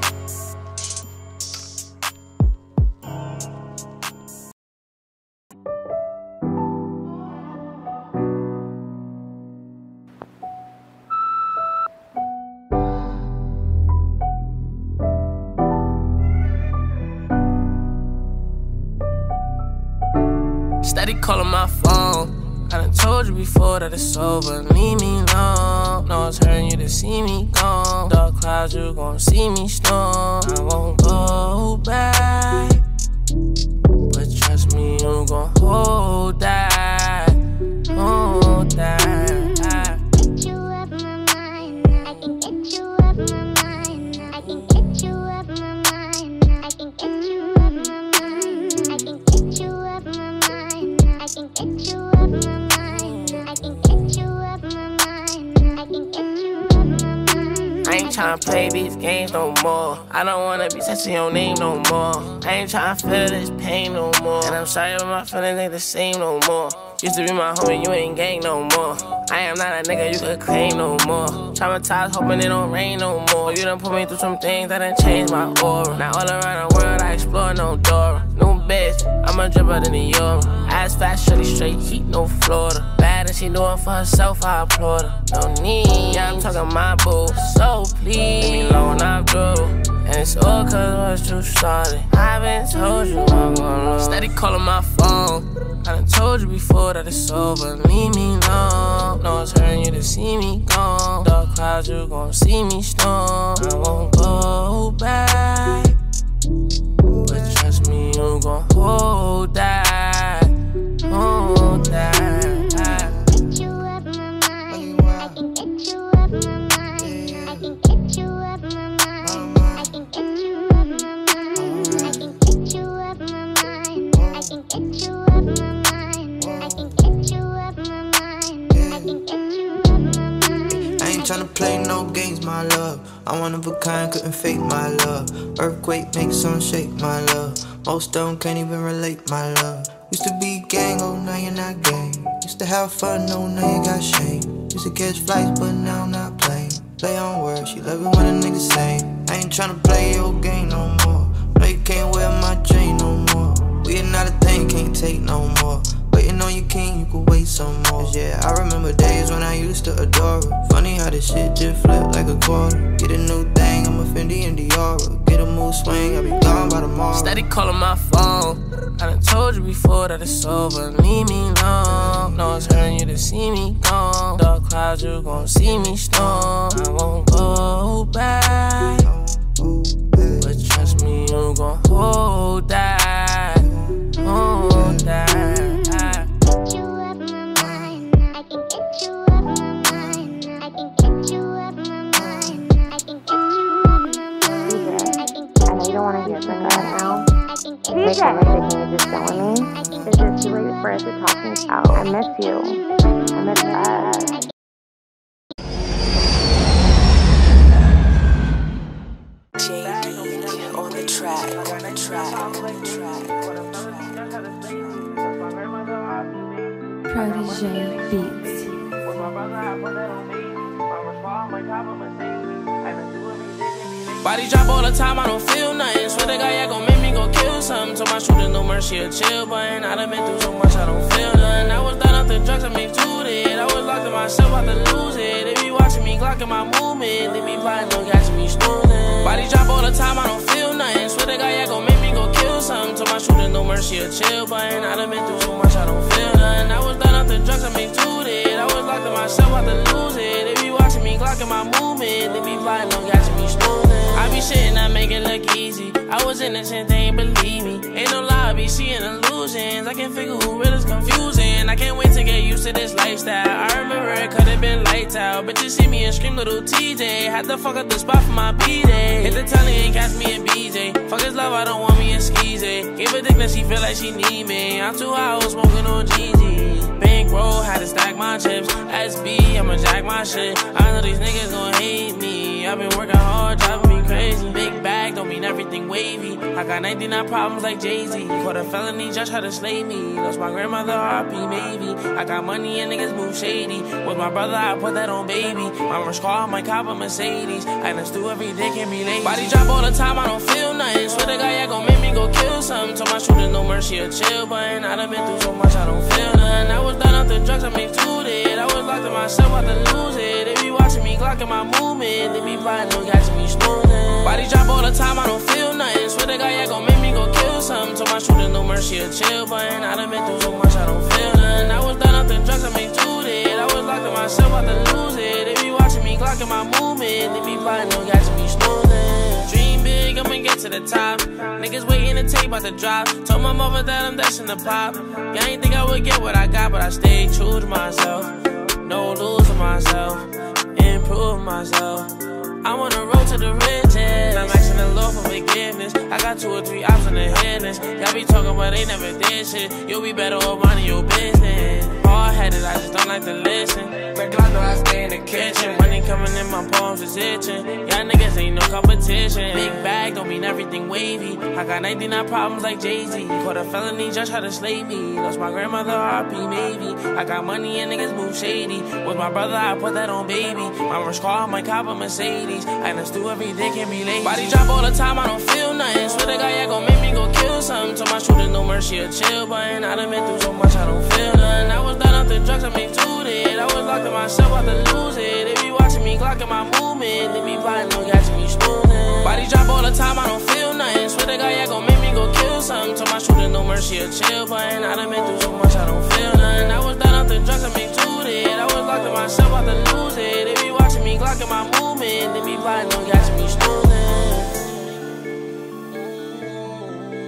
Steady calling my phone. I done told you before that it's over. Leave me alone. No, it's hurting you to see me gone. Dark clouds, you gon' see me storm. I won't go back, but trust me, you gon' hold that. Hold that. Get you up my mind. I can get you up my mind. I can get you up my mind. I can get you up my mind. I can get you up my mind. I can get you up my mind. I can get you up my mind. I can get you up my mind. I ain't tryna play these games no more. I don't wanna be touching your name no more. I ain't tryna feel this pain no more. And I'm sorry, but my feelings ain't the same no more. Used to be my homie, you ain't gang no more. I am not a nigga you could claim no more. Traumatized, hoping it don't rain no more. You done put me through some things that done changed my aura. Now all around the world I explore no door. New bitch, I'ma drip out in the Euro. Ass fast, shorty straight heat, no Florida. Bad and she doing for herself, I applaud her. No need, yeah, I'm talking my boo. So please, leave me alone, I'm through. And it's all cause what you started. I been told you I'm gonna lose. Steady calling my phone. I done told you before that it's over. Leave me alone. No, it's hurting you to see me gone. Dark clouds, you gon' see me storm. I won't go back, But trust me, you gon' hold that. Hold that. Tryna play no games, my love. I'm one of a kind, couldn't fake my love. Earthquake makes some shake, my love. Most of them can't even relate, my love. Used to be gang, oh now you're not gang. Used to have fun, oh now you got shame. Used to catch flights, but now I'm not playing. Play on words, she love it when a nigga say. I ain't tryna play your game no more. No, you can't wear my chain no more. We are not a thing, can't take no more. Waiting on your king, you could wait some more. Yeah, I remember days when I used to adore her. Funny how this shit just flipped like a quarter. Get a new thing, I'm a Fendi and Diora. Get a mood swing, I'll be gone by tomorrow. Steady calling my phone. I done told you before that it's over. Leave me alone. No, it's hurting you to see me gone. Dark clouds, you gon' see me storm. I won't go back. But trust me, you gon' hold that. Hold that. DJ, can you just tell me? Is it too late for us to talk things out? I miss you. I miss us. JD on the track, on the track, on the track. Protege Beats. Body drop all the time, I don't feel nothing. Swear to God, yeah, gon' make me go kill something. Told my shooter no mercy, a chill button. I done been through so much, I don't feel nothing. I was done off the drugs, I made two it. I was locked in myself, about to lose it. They be watching me, glocking my movement. They be plotting, no gas, me snoozing. Body drop all the time, I don't feel nothing. Swear to God, yeah, gon' make me go kill something. Told my shooter no mercy, a chill button. I done been through so much, I don't feel nothing. I was done off the drugs, I made two it. I was locked in myself, about to lose it. They be watching me, glocking my movement. They be plotting, no gas, me snoozing. I be shitting, I make it look easy. I was innocent, they ain't believe me. Ain't no lie, I be seeing illusions. I can't figure who real is confusing. I can't wait to get used to this lifestyle. I remember it could've been lights out. Bitches see me and scream little TJ. Had to fuck up the spot for my B-Day. Hit the telly and catch me in BJ. Fuck his love, I don't want me in Skeezy. Gave a dick that she feel like she need me. I'm too high, I was smoking on GG. Bankroll, had to stack my chips. SB, I'ma jack my shit. I know these niggas gon' hate me. I've been working hard, driving me crazy. Big bag don't mean everything wavy. I got 99 problems like Jay-Z. Caught a felony, just tried to slay me. Lost my grandmother, RP maybe. I got money and niggas move shady. With my brother, I put that on baby. My rush car, my cop a Mercedes. I done stew every day, can't be lazy. Body drop all the time, I don't feel nothing. Swear to God, yeah, gon' make me go kill something. Told my shooter no mercy, a chill button. I done been through so much, I don't feel nothing. I was done off the drugs, I made two it. I was locked in myself, about to lose it. They be watching me, glocking my movement. They be plotting, no gas, me snoozing. Body drop all the time, I don't feel nothing. Swear to God, yeah, gon' make me go kill something. Told my shooter no mercy, a chill button. I done been through so much, I don't feel nothing. I was done off the drugs, I made two it. I was locked in myself, about to lose it. They be watching me, glocking my movement. They be plotting, no gas, me snoozing. Dream big, I'ma get to the top. Niggas waiting to tape about the drop. Told my mother that I'm dashing the pop. Yeah, I ain't think I would get what I got, but I stayed true to myself. No losing myself, improve myself. I'm on the road to the riches. I'm asking the Lord for forgiveness. I got 2 or 3 ops on the headless. Y'all be talking, but they never did shit. You'll be better off minding your business. Hard-headed, I just don't like to listen. Red Glock, I stay in the kitchen. Money coming in, my palms is itching. Y'all niggas ain't no competition. Big bag don't mean everything wavy. I got 99 problems like Jay-Z. Caught a felony, just tried to slay me. Lost my grandmother, RP maybe. I got money and niggas move shady. With my brother, I put that on baby. My rush car, my cop a Mercedes. I done stew every day, can't be lazy. Body drop all the time, I don't feel nothing. Swear to God, yeah, gon' make me go kill something. Told my shooter no mercy, a chill button. I done been through so much, I don't feel nothing. I was done off the drugs, I made two it. I was locked in myself, about to lose it. They be watching me, glocking my movement. They be plotting, no gas, me snoozing. Body drop all the time, I don't feel nothing. Swear to God, yeah, gon' make me go kill something. Told my shooter no mercy, a chill button. I done been through so much, I don't feel nothing. I was done off the drugs, I made two it. I was locked in myself, about to lose it. They be watching me, glocking my movement. They be plotting, no gas, me snoozing.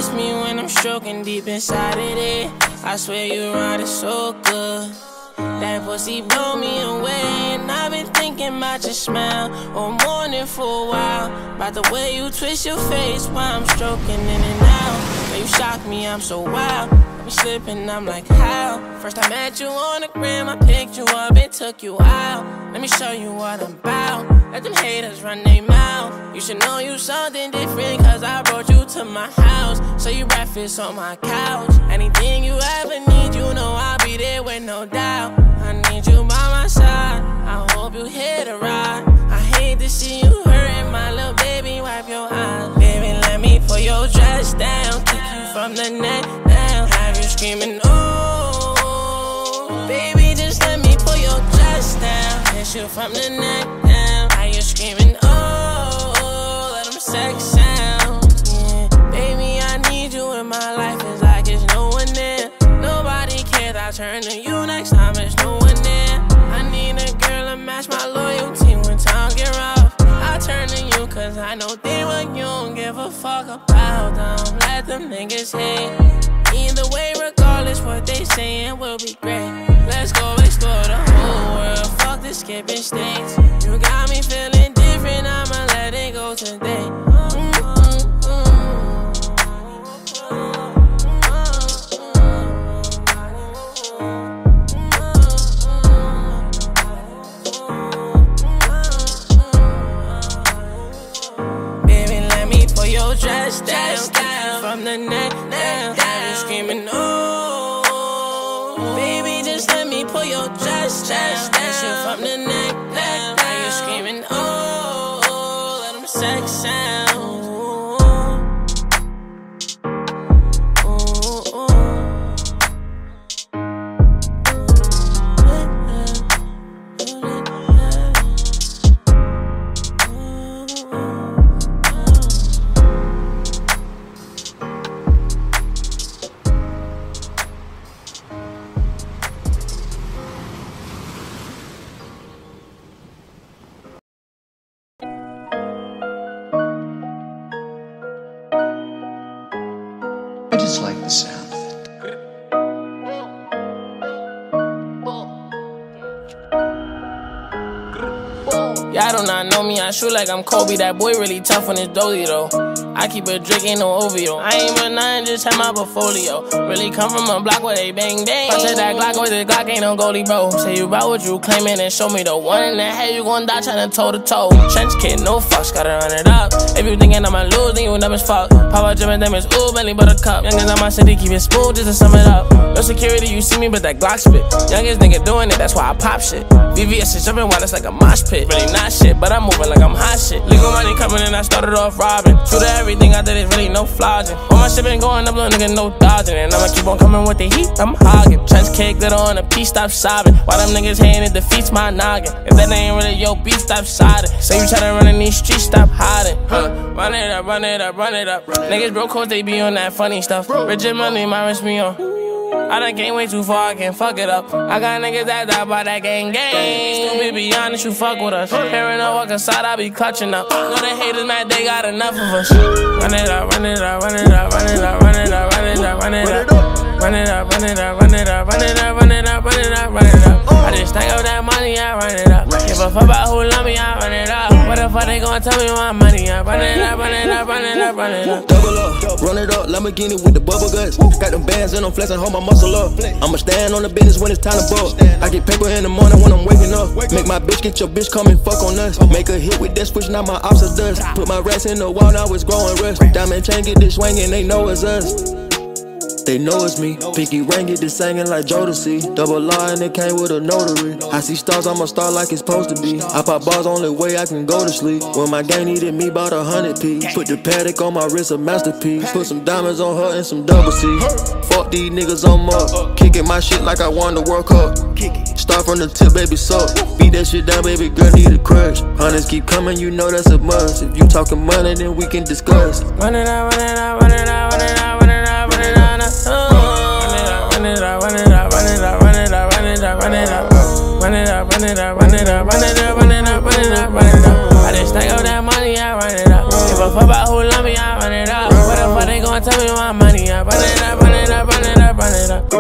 miss me when I'm stroking deep inside of it. I swear you ride it so good. That pussy blow me away, and I've been thinking about your smile all morning for a while. About the way you twist your face while I'm stroking in and out. Now you shock me, I'm so wild. I be slipping, I'm like, how? First I met you on the gram, I picked you up and took you out. Let me show you what I'm about. Let them haters run their mouth. You should know you something different, cause I brought you to my house. So you breakfast on my couch. Anything you ever need, you know I'll be there with no doubt. I need you by my side, I hope you hear the ride. I hate to see you hurting, my little baby, wipe your eyes. Baby, let me pull your dress down, kick you from the neck down, have you screaming, ooh. Baby, just let me pull your dress down, kiss you from the neck down, have you screaming, oh, let them sex sounds, yeah. Baby, I need you in my life, it's like it's no one there. Nobody cares, I turn to you next time, it's no one there. I need a girl to match my loyalty when times get rough. I turn to you cause I know they what you don't give a fuck about them. Let them niggas hate. Either way, regardless what they saying will be great. Let's go explore the whole world, fuck the skipping states. You got me feeling different, I'ma let it go today. Dress down, from the neck down, have you screaming, oh. Baby, just let me pull your dress down, from the neck down, have you screaming, oh. Let them sex sound. I just like the sound. Y'all do not know me, I shoot like I'm Kobe. That boy really tough on his dolly though. I keep a drink, ain't no OVO. I ain't but nothing, just have my portfolio. Really come from a block where they bang bang. I said that Glock with the Glock, ain't no goalie, bro. Say you about what you claiming and show me the one in the head, you gon' die tryna toe to toe. Trench kid, no fucks, gotta run it up. If you thinking I'ma lose, then you dumb as fuck. Papa Jim them is ooh, Bentley Buttercup. Youngest in my city, keep it smooth just to sum it up. No security, you see me, but that Glock spit. Youngest nigga doing it, that's why I pop shit. VVS is jumping while it's like a mosh pit. Really not shit, but I'm moving like I'm hot shit. Legal money coming in, I started off robbing. True to everything I did, is really no flogging. All my shit been going up, little nigga, no dodging. And I'ma keep on coming with the heat, I'm hogging. Trench cake, glitter on a piece, stop sobbing. While them niggas hating, it defeats my noggin. If that ain't really your beef, stop siding. Say you tryna run in these streets, stop hiding. Run it up, run it up, run it up. Niggas broke cause they be on that funny stuff. Rich and money, my wrist me on. I done came way too far, I can't fuck it up. I got niggas that die by that gang gang. Stupid, be honest, you fuck with us. Hearing a walk inside, I be clutching up. Know the haters mad, they got enough of us. Run it up, run it up, run it up, run it up, run it up, run it up, run it up. Run it up, run it up, run it up, run it up, run it up, run it up, run it up. I just stack up that money, I run it up. Give a fuck about who love me, I run it up. What the fuck they gon' tell me my money? I run it up, run it up, run it up, run it up. Double up, run it up, Lamborghini with the bubble guts. Got them bands and I'm flexing, hold my muscle up. I'ma stand on the business when it's time to ball. I get paper in the morning when I'm waking up. Make my bitch get your bitch come and fuck on us. Make a hit with that switch, now my ops are dust. Put my rats in the wall, now it's growing rust. Diamond chain get this swinging, they know it's us. They know it's me. Pinky ring get this singing like Jodeci. Double R and it came with a notary. I see stars, I'm a star like it's supposed to be. I pop bars, only way I can go to sleep. When my gang needed me, bought 100 P. Put the Patek on my wrist, a masterpiece. Put some diamonds on her and some double C. Fuck these niggas, I'm up. Kicking my shit like I won the World Cup. Start from the tip, baby, suck. Beat that shit down, baby, girl, need a crush. Hunters keep coming, you know that's a must. If you talking money, then we can discuss. Run it out, run it out, run it out, run it out, run it out, run it out. Run it up, run it up, run it up, run it up, run it up, run it up, run it up, run it up, run it up, run it up, run it up, run it up, run it up. I just stack up that money, I run it up. Give a fuck about who love me, I run it up. What the fuck they gon' tell me my money?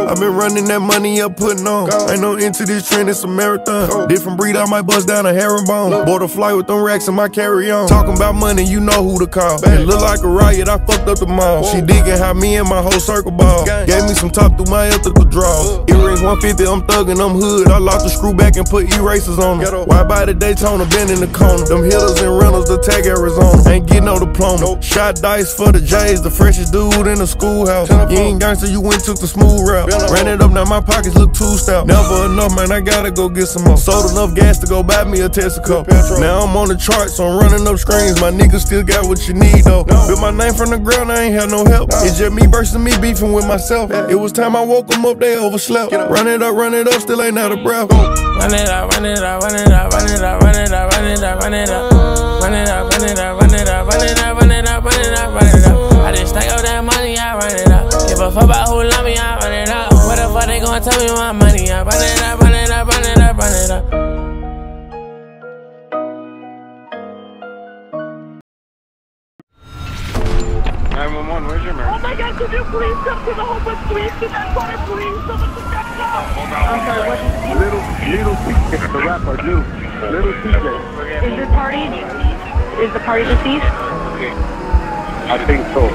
I've been running that money up, putting on. Ain't no into this trend, it's a marathon. Different breed, I might bust down a herringbone. Bought a flight with them racks in my carry-on. Talking about money, you know who to call. It look like a riot, I fucked up the mall. She digging how me and my whole circle ball. Gave me some top through my ethical draws. Earrings 150, I'm thuggin', I'm hood. I locked the screw back and put erasers on them. Why by the Daytona, been in the corner. Them hitters and rentals, the tag Arizona. Ain't get no diploma. Shot dice for the J's, the freshest dude in the schoolhouse. You ain't gangster, you went took the smooth route. Ran it up, now my pockets look too stout. Never enough, man, I gotta go get some more. Sold enough gas to go buy me a Tesla cup. Now I'm on the charts, so I'm running up screens. My niggas still got what you need though. Built my name from the ground, I ain't had no help. It's just me versus me beefing with myself. It was time I woke them up, they overslept. Run it up, still ain't out of breath. Run it up, run it up, run it up, run it up, run it up, run it up, run it up. Run it up, run it up, run it up, run it up, run it up, run it up, run it up. I just stack up that money, I run it up. Give a fuck about who love me, I run it up. What the fuck they gon' tell me my money? I run it up, run it up, run it up, run it up. 911, where's your emergency? Oh my God, could you please come to the homeless, please? To that corner, please. Someone to check it out. I'm sorry, what did you say? Little TJ, the rapper, dude. Little TJ. Is this party? Is the party deceased? I think so.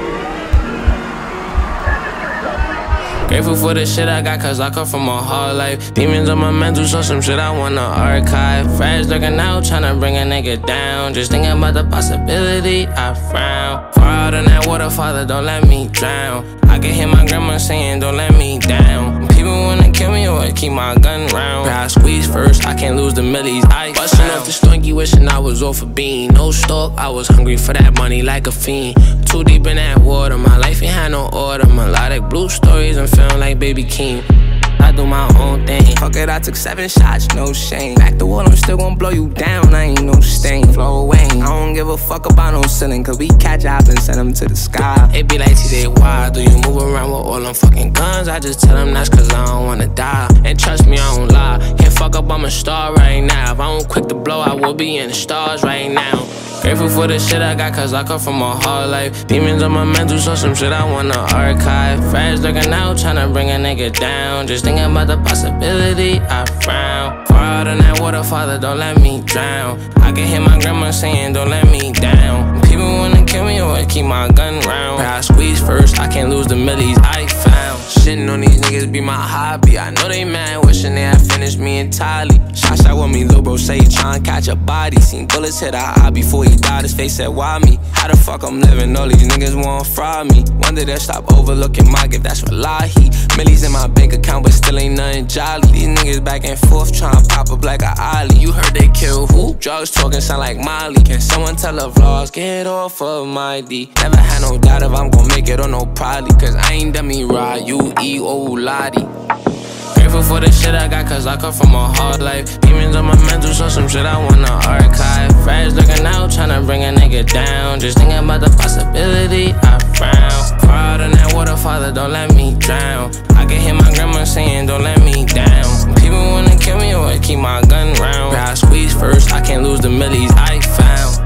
Grateful for the shit I got, cause I come from a hard life. Demons on my mental, so some shit I wanna archive. Friends looking out, tryna bring a nigga down. Just thinking about the possibility, I frown. Far out in that water, Father, don't let me drown. I can hear my grandma saying, don't let me down. People wanna kill me or keep my gun round. I squeeze first, I can't lose the millies. I bustin' off the stunky, wishing I was off a bean. No stalk, I was hungry for that money like a fiend. Too deep in that water, my life ain't had no order. Melodic blue stories, I'm feeling like Baby Keem. I do my own thing. Fuck it, I took 7 shots, no shame. Back the wall, I'm still gon' blow you down. I ain't no stain, flow away. I don't give a fuck about no ceiling, cause we catch up and send them to the sky. It be like TJ, why do you move around with all them fucking guns? I just tell them that's cause I don't wanna die. And trust me, I don't lie. Can't fuck up, I'm a star right now. If I don't quick to blow, I will be in the stars right now. Grateful for the shit I got, cause I come from a hard life. Demons on my mental, so some shit I wanna archive. Friends looking out, tryna bring a nigga down. Just thinking about the possibility, I frown. Far out in that water, Father, don't let me drown. I can hear my grandma saying, don't let me down. People wanna kill me or keep my gun round. I squeeze first, I can't lose the millies I found. Shitting on these niggas be my hobby. I know they mad, wishing they had finished me entirely. Shot with me, lil' bro say he tryna catch a body. Seen bullets hit our eye before he died, his face said, why me? How the fuck I'm living? All these niggas wanna fry me. Wonder they'll stop overlooking my gift, that's Wallahi. Millies in my bank account, but still ain't nothing jolly. These niggas back and forth tryna pop up like a ollie. You heard they kill who? Drugs talking sound like Molly. Can someone tell the vlogs, get off of my D? Never had no doubt if I'm gon' make it or no probably. Cause I ain't done me right, you E-O-Lottie. Grateful for the shit I got, cause I come from a hard life. Demons on my mental, so some shit I wanna archive. Friends looking out, tryna bring a nigga down. Just thinking about the possibility, I frown. Far out in that water, Father, don't let me drown. I can hear my grandma saying, don't let me down. People wanna kill me or keep my gun round. I squeeze first, I can't lose the millies I found.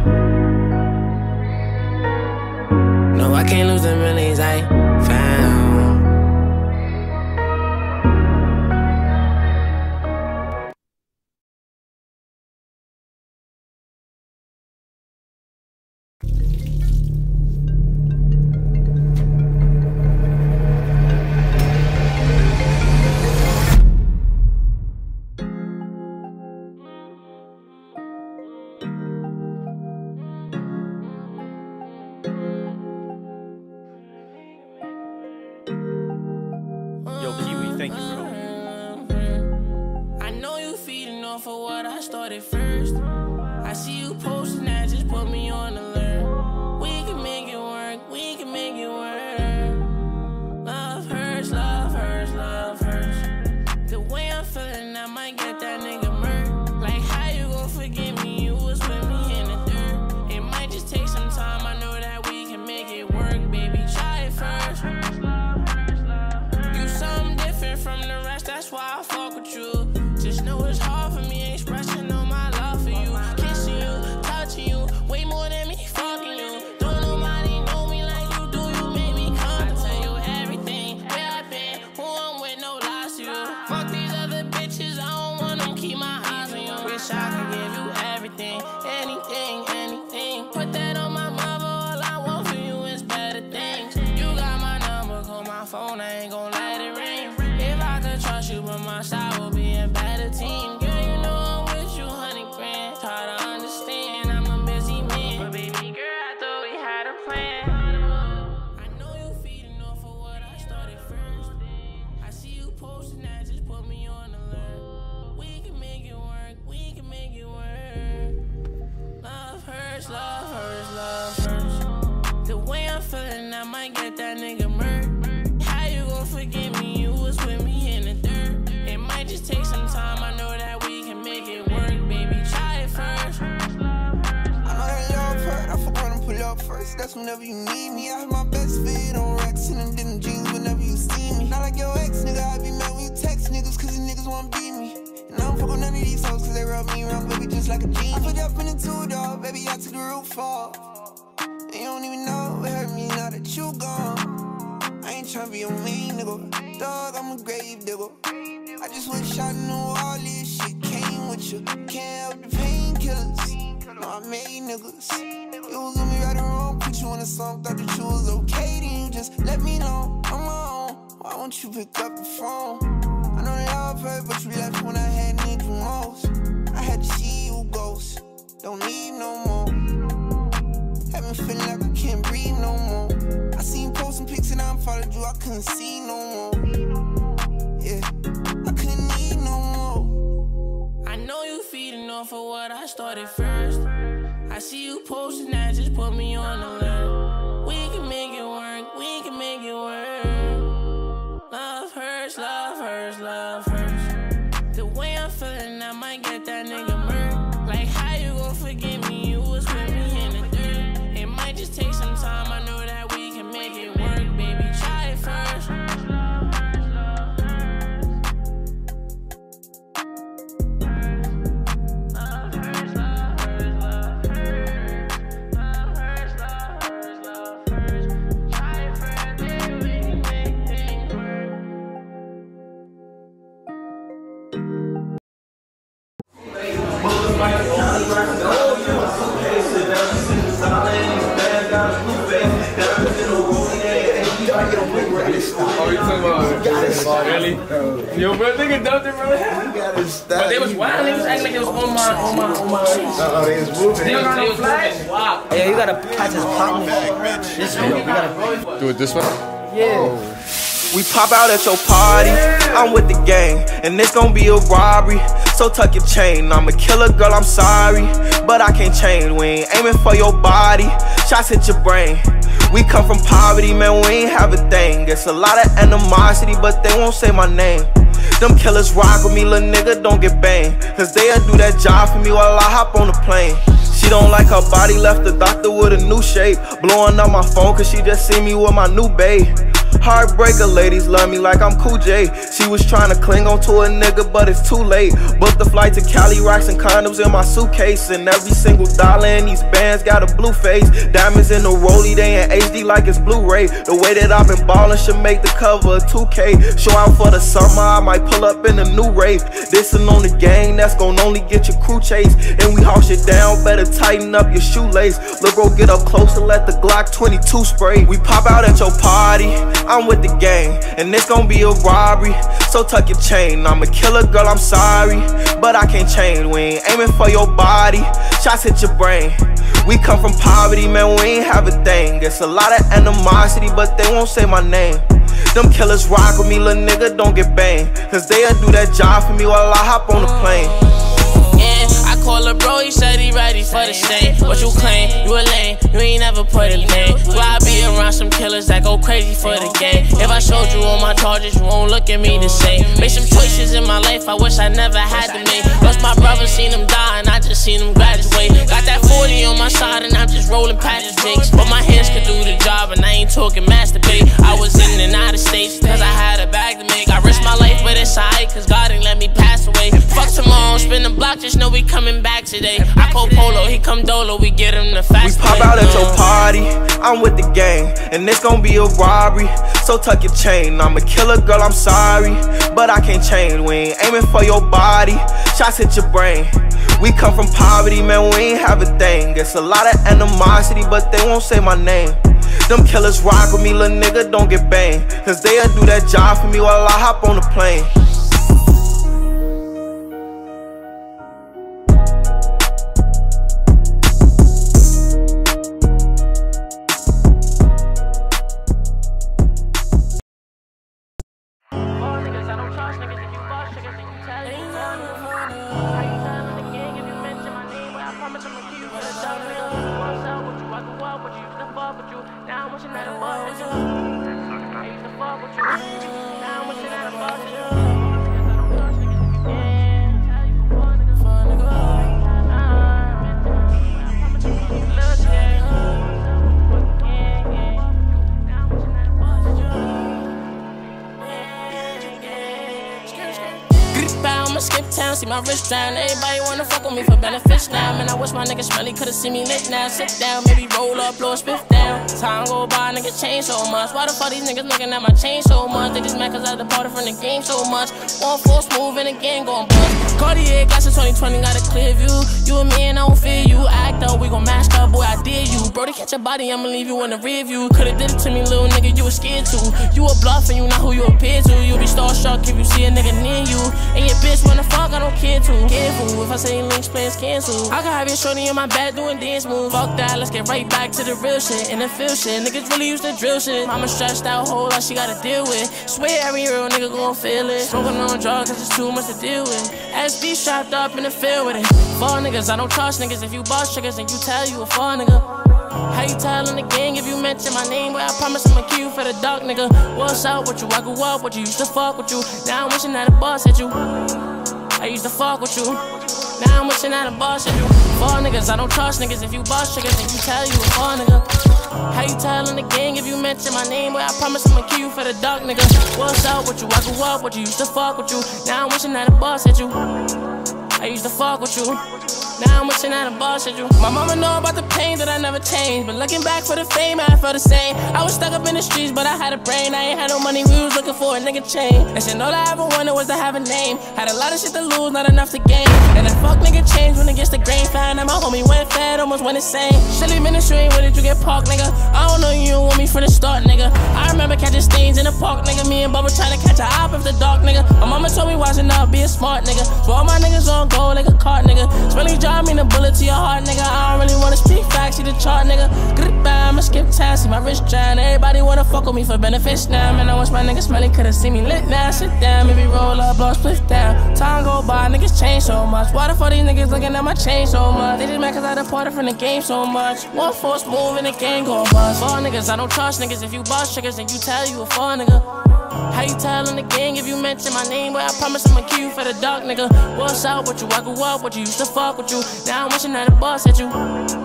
No, I can't lose the millies I found. hurts, love hurts, love hurts. The way I'm feeling, I might get that nigga murdered. How you gon' forgive me? You was with me in the dirt. It might just take some time. I know that we can make it work, baby. Try it first. I know that love hurt. I forgot to pull up first. That's whenever you need me. I have my best fit on racks and them denim jeans whenever you see me. Not like your ex, nigga. I be mad when you text niggas, cause these niggas wanna beat me. And I don't fuck with none of these hoes, cause they rub me around, baby, just like a genie. I put up in the two-door, baby, I took the roof off. And you don't even know it hurt me now that you gone. I ain't tryna be a mean nigga. Dog, I'm a grave digger. I just wish I knew all this shit came with you. Can't help the painkillers. No, I made niggas. You was with me right or wrong, put you on a song, thought that you was okay, then you just let me know I'm on. Why won't you pick up the phone? I know that love hurt, but you left when I had need you most. I had to see you ghost, don't need no more. Had me feeling like I can't breathe no more. I seen posting pics and I followed you, I couldn't see no more. Yeah, I couldn't need no more. I know you feeding off of what I started first. I see you posting that, just put me on the list. We can make it work, we can make it work. Love hurts, love hurts, love hurts. The way I'm feeling, I might get that nigga murdered. Like how you gon' forgive me? You was with me in the dirt. It might just take some time. I know that we can make it work, baby. Try it first. Oh, you talking about really? Yo, bro, nigga dumped it, bro. But they was wild. They was acting like it was on my. They was moving. They was moving. Wow. Hey, you gotta catch his partner. This way. You gotta do it this way. Yeah. We pop out at your party, I'm with the gang, and it's gon' be a robbery. So tuck your chain, I'm a killer, girl, I'm sorry, but I can't change. We ain't aiming for your body, shots hit your brain. We come from poverty, man, we ain't have a thing. It's a lot of animosity, but they won't say my name. Them killers rock with me, little nigga, don't get banged, cause they'll do that job for me while I hop on the plane. She don't like her body, left the doctor with a new shape. Blowing up my phone cause she just see me with my new babe. Heartbreaker, ladies love me like I'm Cool J. She was trying to cling on to a nigga, but it's too late. Booked the flight to Cali, rocks and condoms in my suitcase. And every single dollar in these bands got a blue face. Diamonds in the rollie, they in HD like it's Blu-ray. The way that I've been ballin' should make the cover of 2K. Show out for the summer, I might pull up in a new rave. Dissin' on the gang, that's gon' only get your crew chase. And we haul shit down, better tighten up your shoelace. Look, bro, get up close and let the Glock 22 spray. We pop out at your party, I'm with the gang, and it's gon' be a robbery. So tuck your chain, I'm a killer, girl, I'm sorry, but I can't change. We ain't aiming for your body, shots hit your brain. We come from poverty, man, we ain't have a thing. It's a lot of animosity, but they won't say my name. Them killers rock with me, little nigga, don't get banged, cause they'll do that job for me while I hop on the plane. Yeah, I call a bro, he said he ready for the stain. What you claim? You a lame, you ain't never put a name. So I be around some killers that go crazy for the game. If I showed you all my charges, you won't look at me the same. Made some choices in my life I wish I never had to make. Lost my brother, seen him die, and I just seen him graduate. Got that 40 on my side, and I'm just rolling past the jakes. But my hands could do the job, and I ain't talking masturbate. I was in and out of states, cause I had a bag to make. I risked my life, but it's alright, cause God ain't let me pass away. Fuck tomorrow, spin the block, just know we coming back today. I call Polo, he come Dolo, we get him the fast. We pop out at your party, I'm with the gang, and it's gon' be a robbery. So tuck your chain, I'm a killer, girl, I'm sorry, but I can't change. We ain't aiming for your body, shots hit your brain. We come from poverty, man, we ain't have a thing. It's a lot of animosity, but they won't say my name. Them killers rock with me, little nigga, don't get banged, cause they'll do that job for me while I hop on the plane. see my wrist drown. Everybody wanna fuck with me for benefits now. Man, I wish my nigga Smelly could've seen me lit now. Sit down, maybe roll up, blow a spiff down. Time go by, niggas change so much. Why the fuck these niggas looking at my chain so much? They just mad cause I departed from the game so much. One force move and again gon' bust. Cartier glasses 2020 got a clear view. You and me and I don't fear you. Act up, we gon' mash up, boy, I dare you. Bro, to catch your body, I'ma leave you in the rear view. Could've did it to me, little nigga, you was scared to. You a bluff and you not who you appear to. You be starstruck if you see a nigga near you. And your bitch wanna fuck, I don't care to. Careful, if I say links, plans cancel. I can have your shorty in my bed doing dance moves. Fuck that, let's get right back to the real shit. And the feel shit, niggas really used to drill shit. Mama stressed out, whole lot she gotta deal with. Swear every real nigga gon' feel it. Smoking on drugs, cause it's too much to deal with. SB strapped up in the field with it. Fall niggas, I don't trust niggas. If you bust triggers, then you tell you a fall nigga. How you tellin' the gang if you mention my name? Well, I promise I'ma kill you for the dark nigga. What's up with you? I grew up with you, used to fuck with you. Now I'm wishing that a boss hit you. I used to fuck with you. Now I'm wishing that a boss hit you. Fall niggas, I don't trust niggas. If you bust triggers, then you tell you a fall nigga. How you tellin' the gang if you mention my name? Well, I promise I'ma kill you for the dark nigga. What's up with you? I grew up with you, used to fuck with you. Now I'm wishing that a boss hit you. I used to fuck with you. Now I'm wishing that a boss hit you. My mama know about the pain that I never changed, but looking back for the fame, I felt the same. I was stuck up in the streets, but I had a brain. I ain't had no money, we was looking for a nigga chain. And shit, all I ever wanted was to have a name. Had a lot of shit to lose, not enough to gain. And that fuck nigga changed when it gets the grain. Found out my homie went fat, almost went insane. Shelly ministry, where did you get parked, nigga? I don't know, you don't want me from the start, nigga. I remember catching stains in the park, nigga. Me and Bubba trying to catch a op after dark, nigga. My mama told me watching out, be a smart nigga. So all my niggas on go like a cart, nigga. Smelly drive me the bullet to your heart, nigga. I don't really wanna speak facts, see the chart, nigga. Goodbye, I'ma skip time, see my wrist drown. Everybody wanna fuck with me for benefits now. Man, I wish my nigga Smelly could've seen me lit now. Sit down, maybe roll up, blow split down. Time go by, niggas change so much. Why the fuck these niggas looking at my chain so much? They just mad cause I departed from the game so much. One force move and the gang gon' bust. Fall niggas, I don't trust niggas. If you bust triggers, then you tell you a fall nigga. How you tellin' the gang if you mention my name? Well, I promise I'ma kill you for the dark nigga. What's up with you? I grew up with you, used to fuck with you. Now I'm wishing that a boss hit you.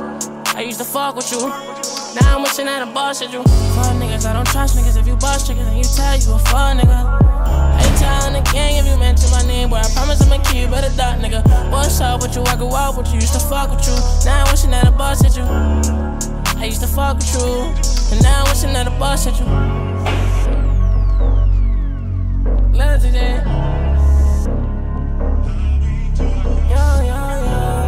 I used to fuck with you. Now I'm wishing that a boss hit you. Fall niggas, I don't trust niggas. If you bust triggers, then you tell you a fall nigga. How you tellin' the gang if you mention my name? Well, I promise I'ma kill you for the dark nigga. What's up with you? I grew up with you, used to fuck with you. Now I'm wishing that a boss hit you. I used to fuck with you, and now I'm wishing that a boss hit you. Love today. Yo, yo, yo.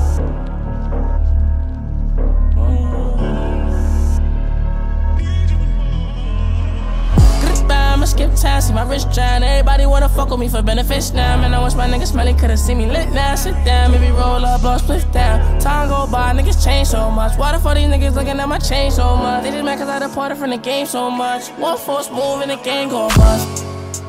Goodbye, I'ma skip time, see my wrist drown. Everybody wanna fuck with me for benefits now. Man, I wish my nigga Smelly could've seen me lit now. Sit down, maybe roll up, blow split down. Time go by, niggas change so much. Why the fuck these niggas looking at my chain so much? They just mad cause I departed from the game so much. One force move and the gang gon' bust.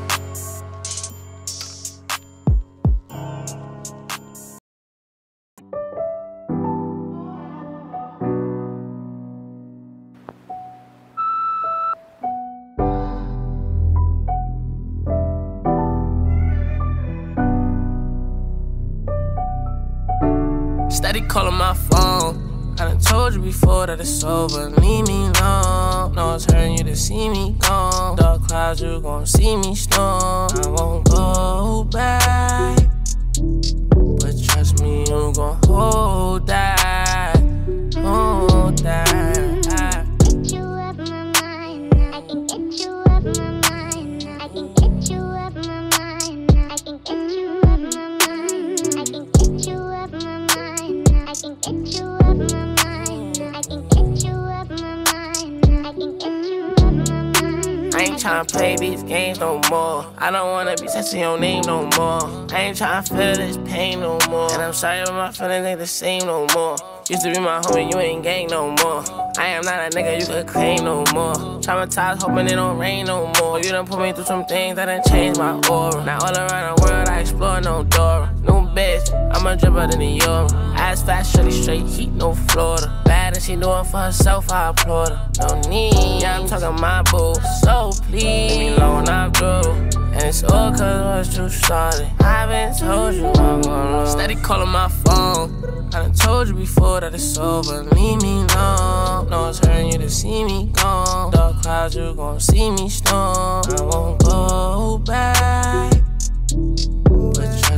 Steady calling my phone. I done told you before that it's over. Leave me alone. No, it's hurting you to see me gone. Dark clouds, you gon' see me storm. I won't go back, but trust me, you gon' hold that. Hold that. Get you up my mind. I can get you up my mind. I can get you up my mind. I can get you up my mind. I can get you up my mind. I can get you up my mind. I can get you up my mind. I can get you up my mind. I ain't tryna play these games no more. I don't wanna be touching your name no more. I ain't tryna feel this pain no more. And I'm sorry, but my feelings ain't the same no more. Used to be my homie, you ain't gang no more. I am not a nigga you could claim no more. Traumatized, hoping it don't rain no more. You done put me through some things that done changed my aura. Now all around the world I explore no door. New bitch, I'ma drip out in the Euro. Ass fast, shorty straight heat, no Florida. Bad and she doing for herself, I applaud her. No need, yeah, I'm talking my boo. So please, leave me alone, I'm through. And it's all cause what you started. I haven't told you I'm gonna steady calling my phone. I done told you before that it's over. Leave me alone. No, it's hurting you to see me gone. Dark clouds, you gon' see me storm. I won't go back, but trust me,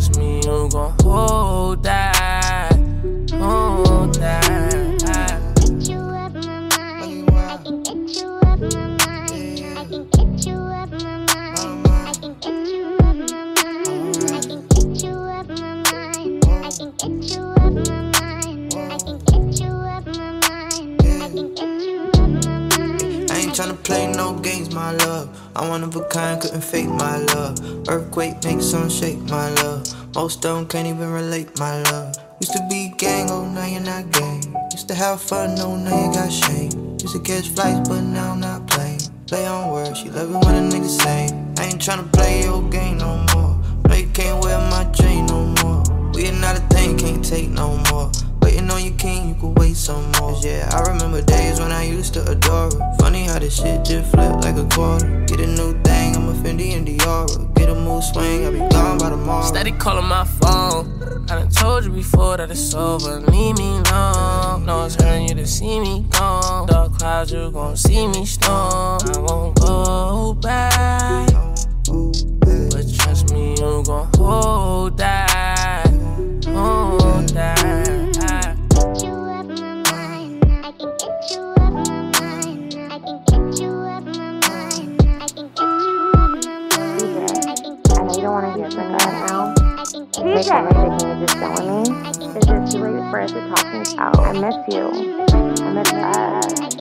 you gon' hold that, hold that. Get you up my mind. I can get you up my mind. I can get you up my mind. I can get you up my mind. I can get you up my mind. I can get you up my mind. I can get you up my mind. I can get you up my mind. I ain't tryna play no games, my love. I'm one of a kind, couldn't fake my love. Earthquake makes some shake, my love. Most of them can't even relate, my love. Used to be gang, oh now you're not gang. Used to have fun, no now you got shame. Used to catch flights, but now I'm not playing. Play on words, she love it when a nigga say. I ain't tryna play your game no more. No, you can't wear my chain no more. We are not a thing, can't take no more. Waiting on your king, you can wait some more. Yeah, I remember days when I used to adore her. Funny how this shit just flipped like a quarter. Get a new thing, I'm a Fendi and Diora. Get a mood swing, I'll be gone by tomorrow. Steady calling my phone. I done told you before that it's over. Leave me alone. No one's hurting you to see me gone. Dark clouds, you gon' see me storm. I won't go back. But trust me, you gon' hold that, hold that. Get you up my mind. I can get you up my mind. I can get you up my mind. I can get you up my mind. I know you don't want to hear from God now. Make sure you're just telling me. Is it too late for us to talk things out? I miss you. I miss us.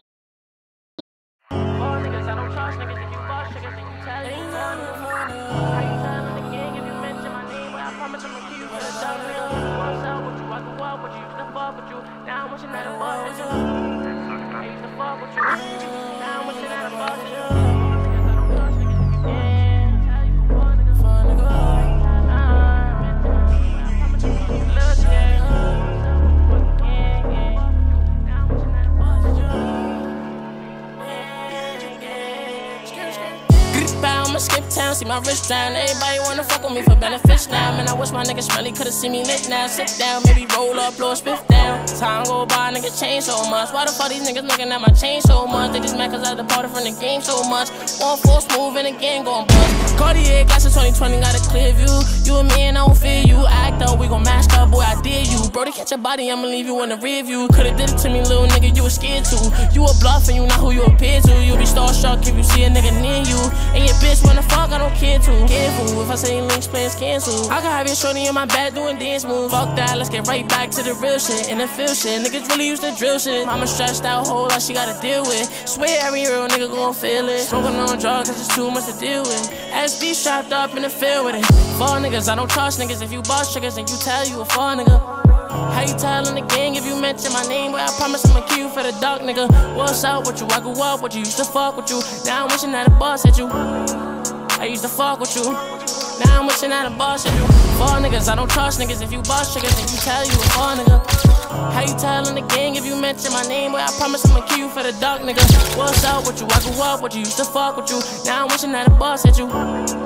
Skip town, see my wrist down. Everybody wanna fuck with me for benefits now. Man, I wish my nigga Smelly could've seen me lit now. Sit down, maybe roll up, blow a spiff down. Time go by, niggas change so much. Why the fuck these niggas looking at my chain so much? They just mad cause I departed from the game so much. One force move and again gon' bust. Cartier glasses 2020 got a clear view. You and me and I don't fear you. Act up, we gon' mash up, boy, I dare you. Bro, to catch your body, I'ma leave you in the rear view. Could've did it to me, little nigga, you was scared to. You a bluff and you not who you appear to. You be starstruck if you see a nigga near you. And your bitch wanna fuck, I don't care to. Careful, if I say links, plans cancel. I can have your shorty in my back doing dance moves. Fuck that, let's get right back to the real shit. And the feel shit, niggas really used to drill shit. Mama stressed out, whole lot she gotta deal with. Swear every real nigga gon' feel it. Smoking on drugs, cause it's too much to deal with. SB strapped up in the field with it. Fall niggas, I don't trust niggas. If you bust triggers, then you tell you a fall nigga. How you tellin' the gang if you mention my name? Well, I promise I'ma kill you for the dark nigga. What's up with you? I grew up with you, used to fuck with you. Now I'm wishing that a boss hit you. I used to fuck with you. Now I'm wishing that a boss hit you. Fall niggas, I don't trust niggas. If you bust triggers, then you tell you a fall nigga. How you tellin' the gang if you mention my name? Well, I promise I'ma kill you for the dark nigga. What's up with you? I grew up with you, used to fuck with you. Now I'm wishing that a boss hit you.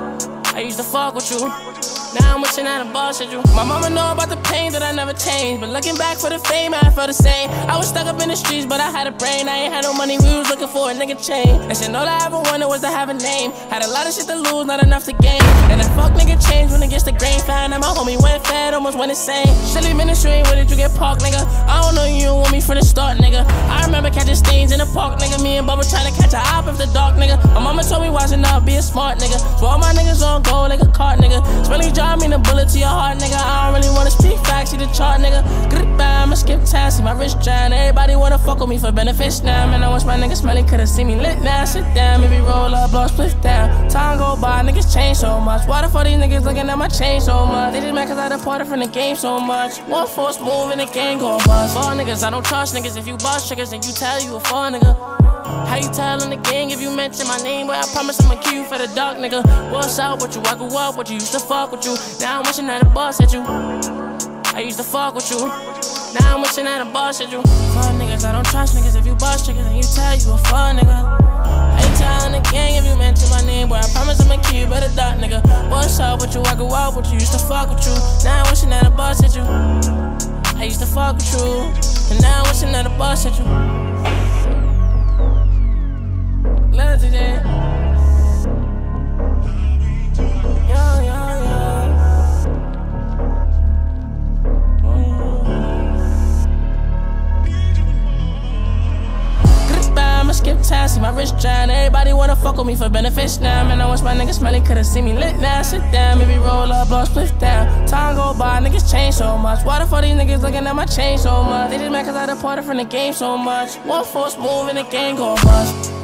I used to fuck with you. Now I'm wishing that a boss hit you. My mama know about the pain that I never changed, but looking back for the fame, I felt the same. I was stuck up in the streets, but I had a brain. I ain't had no money, we was looking for a nigga chain. And shit, all I ever wanted was to have a name. Had a lot of shit to lose, not enough to gain. And that fuck nigga changed when it gets the grain. Found out my homie went fat, almost went insane. Silly ministry, where did you get parked, nigga? I don't know you don't want me from the start, nigga. I remember catching stains in the park, nigga. Me and Bubba trying to catch a op after dark, nigga. My mama told me watching out, be a smart nigga. So all my niggas on go like a cart, nigga. Smelly job mean a bullet to your heart, nigga. I don't really wanna speak facts, see the chart, nigga. Goodbye, I'ma skip town, see my wrist drown. Everybody wanna fuck with me for benefits now. Man, I wish my nigga Smelly could've seen me lit now. Sit down, maybe roll up, blow a split down. Time go by, niggas change so much. Why the fuck these niggas looking at my chain so much? They just mad cause I departed from the game so much. One force move and the gang gon' bust. Fall niggas, I don't trust niggas. If you bust triggers, then you tell you a fall nigga. How you tellin' the gang if you mention my name? Well, I promise I'ma kill you for the dark nigga. What's up with you? I grew up with you, used to fuck with you. Now I'm wishing that a boss hit you. I used to fuck with you. Now I'm wishing that a boss hit you. Fall niggas, I don't trust niggas. If you bust triggers, then you tell you a fall nigga. How you tellin' the gang if you mention my name? Well, I promise I'ma kill you for the dark nigga. What's up with you? I grew up with you, used to fuck with you. Now I'm wishing that a boss hit you. I used to fuck with you, and now I'm wishing that a boss hit you. Love today. Yo, yo, yo. skip town, see my wrist drown. Everybody wanna fuck with me for benefits now. Man, I wish my niggas smelly could've seen me lit now. Sit down, maybe roll up, blow split down. Time go by, niggas change so much. Why the fuck these niggas looking at my chain so much? They just mad cause I departed from the game so much. One force move and the game go bust.